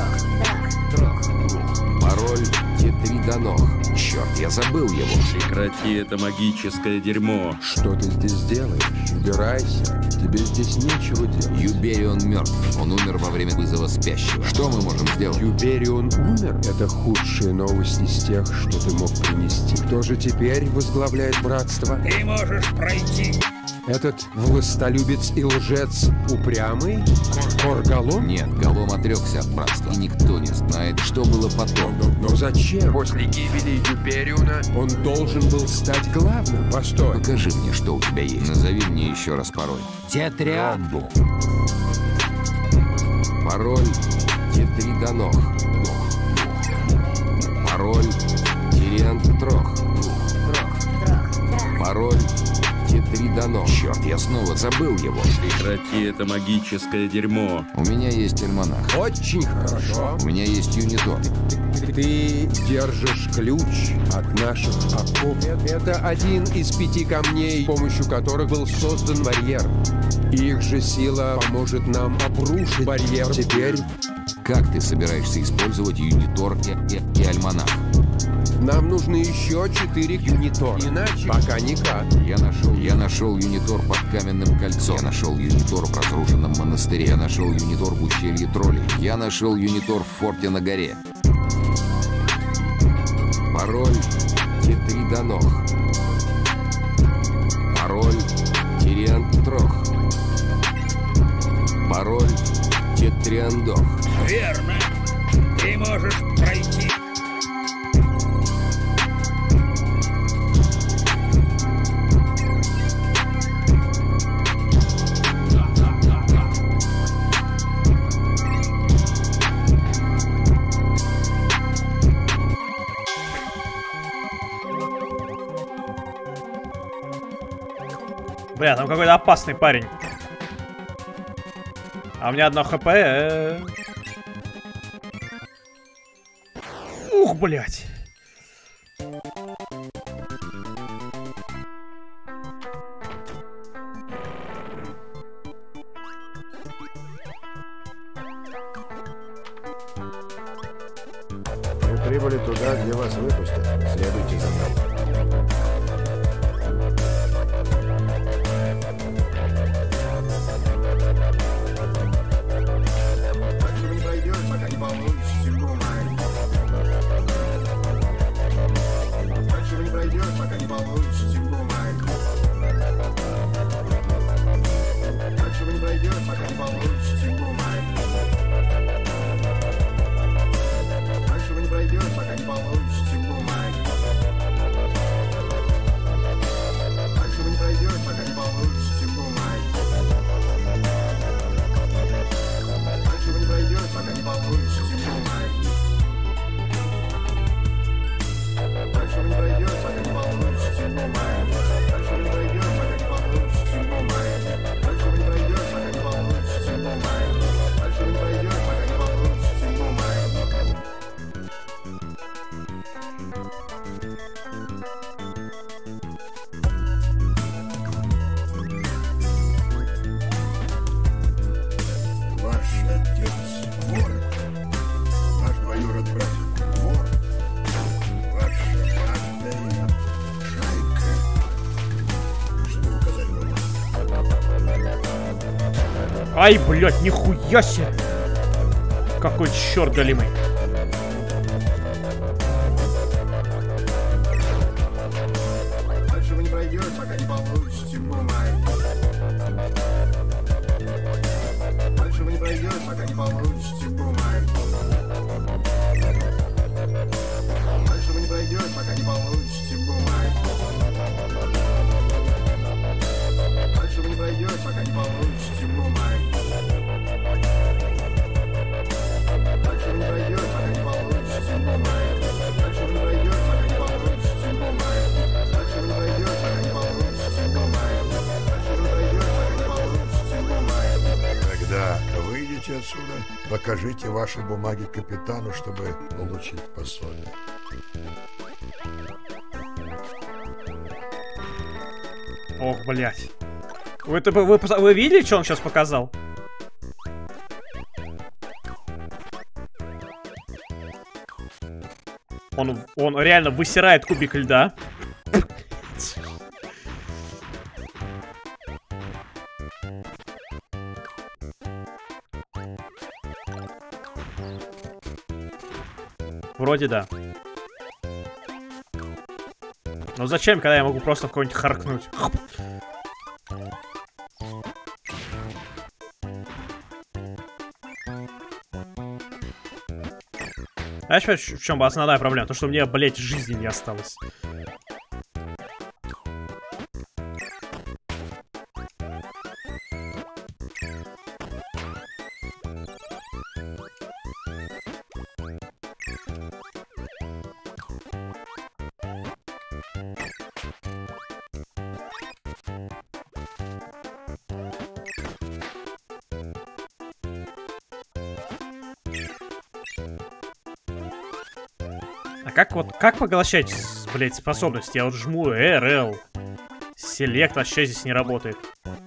Пароль Тетридонох. Черт, я забыл его. Прекрати это магическое дерьмо. Что ты здесь делаешь? Убирайся. Тебе здесь нечего делать. Юберион мертв. Он умер во время вызова спящего. Что мы можем сделать? Юберион умер? Это худшие новости из тех, что ты мог принести. Кто же теперь возглавляет братство? Ты можешь пройти. Этот властолюбец и лжец упрямый? Коргалом? Нет, Голом отрекся от братства. И никто не знает, что было потом. Но зачем? После гибели Юбериона Он должен был стать главным. Постой. Покажи мне, что у тебя есть. Назови мне еще раз пароль. Тетриандо. Пароль Тетридонох. Пароль Тириантрох. Пароль Тетридонох. Черт, я снова забыл его. Прекрати это магическое дерьмо. У меня есть альманах. Очень хорошо. У меня есть Юнитор. Ты держишь ключ от наших оков. Это один из 5 камней, с помощью которых был создан барьер. Их же сила поможет нам обрушить барьер. Теперь Как ты собираешься использовать Юнитор и альманах? нам нужны еще 4 юнитора. Иначе пока никак. Я нашел Юнитор под каменным кольцом. Я нашел Юнитор в разрушенном монастыре. Я нашел Юнитор в ущелье троллей. Я нашел Юнитор в форте на горе. Пароль Тетридонох. Пароль Тириантрох. Пароль Тетриандох. Верно. Ты можешь пройти. Бля, там какой-то опасный парень. А у меня 1 хп. Ух, блядь. Мы прибыли туда, где вас выпустят. Следуйте за мной. Ай, блядь, нихуя себе. Какой черт голимый. уходите отсюда. Покажите ваши бумаги капитану, чтобы получить пособие. Ох, блядь. Вы видели, что он сейчас показал? Он реально высирает кубик льда. Вроде да. Но зачем, когда я могу просто в кого-нибудь харкнуть? Знаешь, в чем основная проблема? То, что у меня, блядь, жизни не осталось. Как поглощать, блядь, способности? Я вот жму RL. Селект вообще здесь не работает.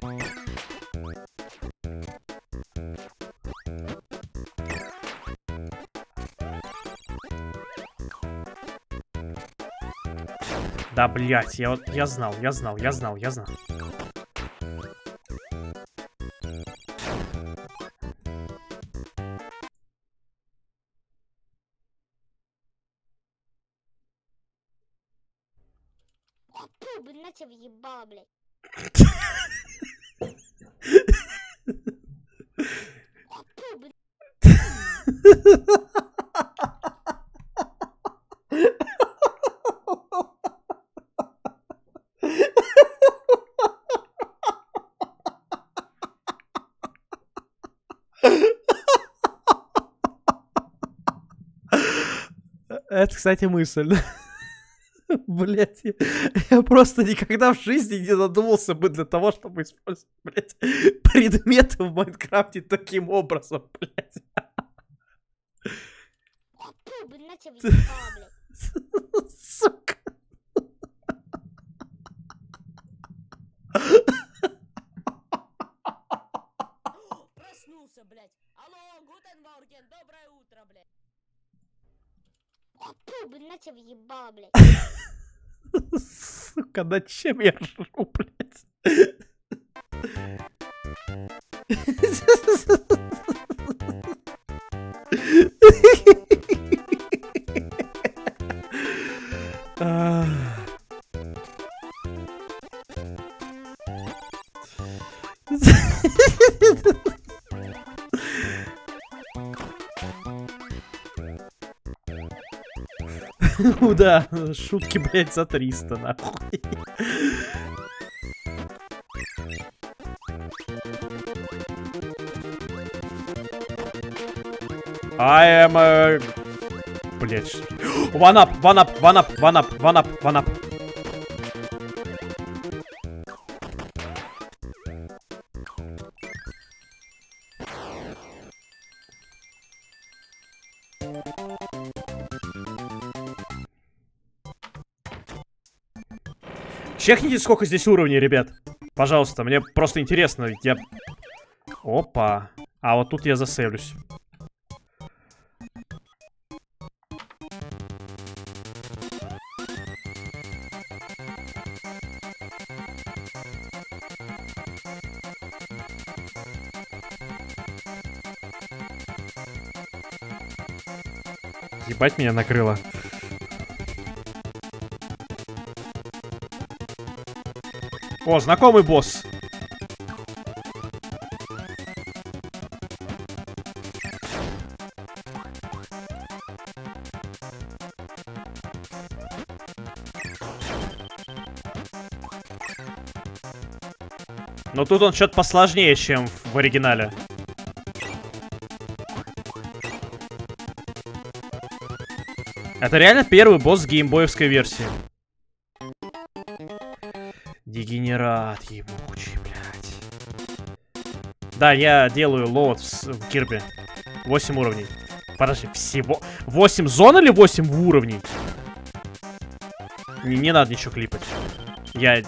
Да, блядь, я знал. Блин, на тебя въебало, блядь. Это, кстати, мысль. Блять, я просто никогда в жизни не задумался бы для того, чтобы использовать, блять, предметы в Майнкрафте таким образом, блять. Сука. Проснулся, блять. Алло, гутен морген, доброе утро, блять. Блин, на тебя въебало, блять. Сука, над чем я ржу, блядь? Ну да, шутки, блядь, за 300, нахуй. I am a... Блядь. One up. Чекните, сколько здесь уровней, ребят. Пожалуйста, мне просто интересно. Опа. А вот тут я засейвлюсь. Ебать, меня накрыло. О, знакомый босс. Но тут он что-то посложнее, чем в оригинале. Это реально первый босс геймбоевской версии. Дегенерат ебучий, блядь. Да, я делаю лоуд в Кирби. 8 уровней. Подожди, всего... 8 зон или 8 уровней? Не надо ничего клипать. Я...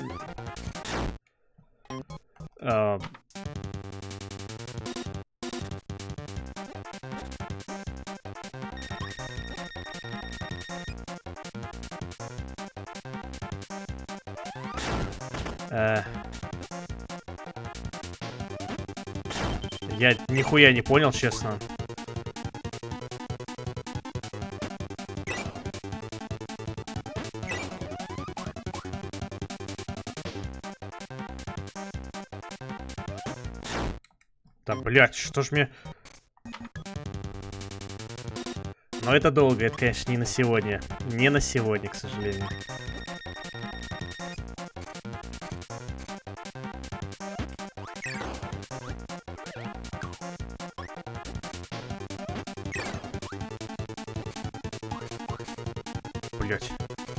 Я нихуя не понял, честно. Да, блядь, что ж мне... Но это долго, это, конечно, не на сегодня. Не на сегодня, к сожалению. Блять.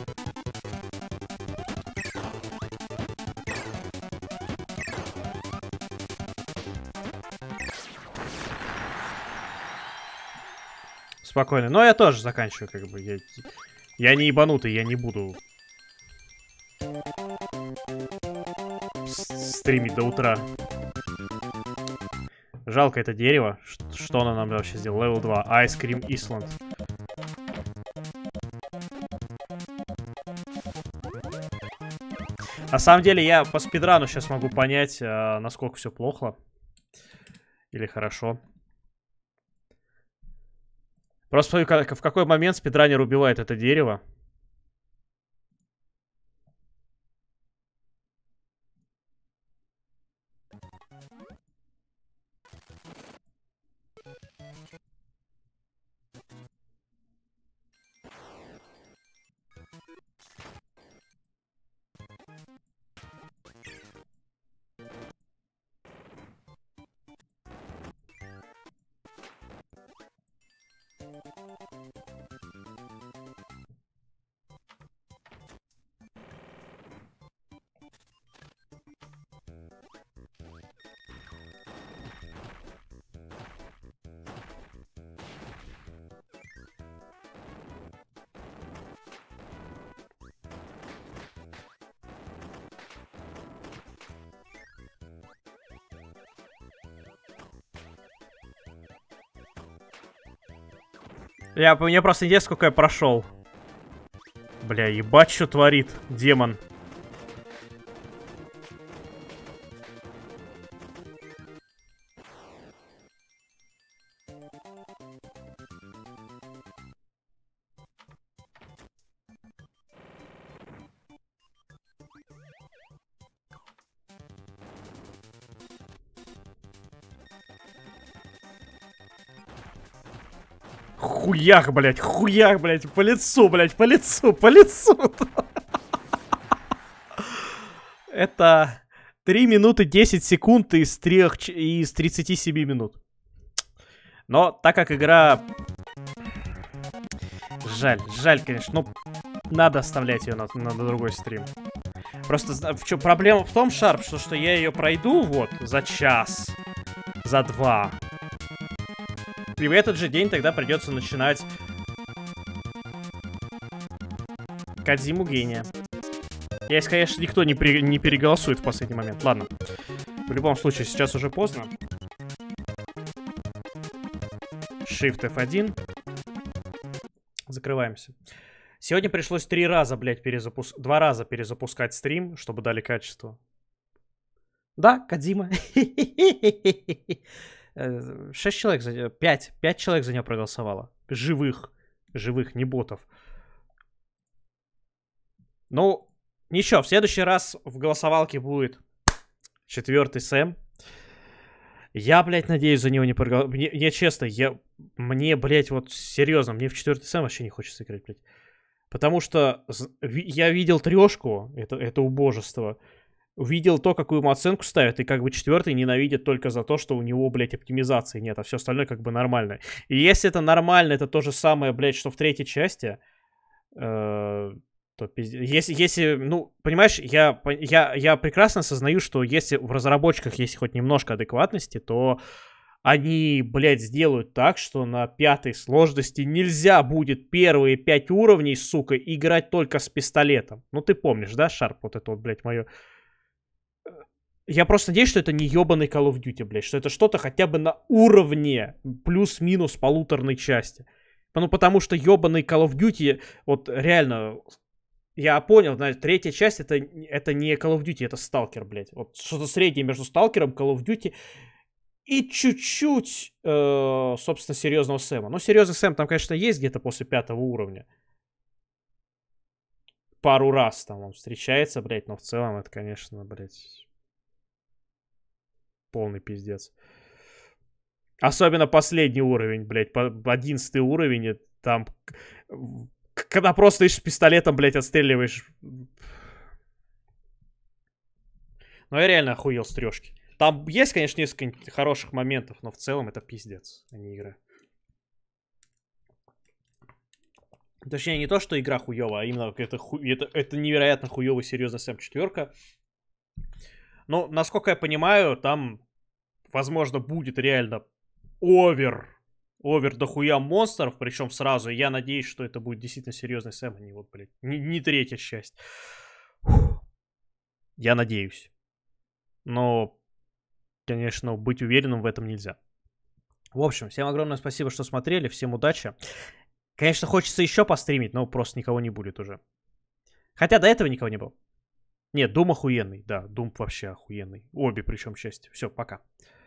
Спокойно. Но я тоже заканчиваю, как бы. Я не ебанутый, я не буду стримить до утра. Жалко это дерево. Что оно нам вообще сделало? Левел 2. Ice Cream Island. На самом деле, я по спидрану сейчас могу понять, насколько все плохо. Или хорошо. Просто в какой момент спидранер убивает это дерево. Мне просто интересно, сколько я прошел. Бля, ебать, что творит демон. Хуях, блядь, по лицу, блядь, по лицу. Это 3 минуты 10 секунд из 37 минут. Но так как игра... Жаль, конечно, но надо оставлять ее на другой стрим. Просто проблема в том, Шарп, что я ее пройду вот за час, за 2. И в этот же день тогда придется начинать Кодзиму гения. Если, конечно, никто не переголосует в последний момент. Ладно. В любом случае, сейчас уже поздно. Shift F1. Закрываемся. Сегодня пришлось 3 раза, блядь, 2 раза перезапускать стрим, чтобы дали качество. Да, Кодзима. 6 человек 5 человек за нее проголосовало. Живых, не ботов. Ну, ничего, в следующий раз в голосовалке будет 4-й Сэм. Я, блядь, надеюсь, за него не проголосовал. Мне честно, мне, блядь, вот серьезно, мне в 4-й Сэм вообще не хочется играть, блядь. Потому что я видел 3-шку, это убожество. Увидел то, какую ему оценку ставят, и как бы 4-й ненавидит только за то, что у него, блядь, оптимизации нет, а все остальное как бы нормально. И если это нормально, это то же самое, блядь, что в 3-й части, то пиздец. Если, ну, понимаешь, я прекрасно осознаю, что если в разработчиках есть хоть немножко адекватности, то они, блядь, сделают так, что на 5-й сложности нельзя будет первые 5 уровней, сука, играть только с пистолетом. Ну, ты помнишь, да, Шарп, вот это вот, блядь, мое... Я просто надеюсь, что это не ебаный Call of Duty, блядь, что это что-то хотя бы на уровне плюс-минус полуторной части. Ну, потому что ебаный Call of Duty, вот реально... Я понял, знаете, 3-я часть это не Call of Duty, это Stalker, блядь. Вот что-то среднее между Stalker'ом, Call of Duty и чуть-чуть, собственно, серьезного Сэма. Ну, серьезный Сэм там, конечно, есть где-то после 5-го уровня. Пару раз там он встречается, блядь, но в целом это, конечно, блядь, полный пиздец. Особенно последний уровень, блядь, 11-й уровень, там... Когда просто с пистолетом, блядь, отстреливаешь. Ну, я реально охуел с трёшки. Там есть, конечно, несколько хороших моментов, но в целом это пиздец, а не игра. Точнее, не то, что игра хуёвая, а именно это невероятно хуёвый серьезный Сэм 4. Но, насколько я понимаю, там, возможно, будет реально овер дохуя монстров, причем сразу. Я надеюсь, что это будет действительно серьезный Сэм, а не вот, блядь, не 3-я часть. Я надеюсь. Но, конечно, быть уверенным в этом нельзя. В общем, всем огромное спасибо, что смотрели. Всем удачи. Конечно, хочется еще постримить, но просто никого не будет уже. Хотя до этого никого не было. Нет, Doom охуенный. Да, Doom вообще охуенный. Обе причем части. Все, пока.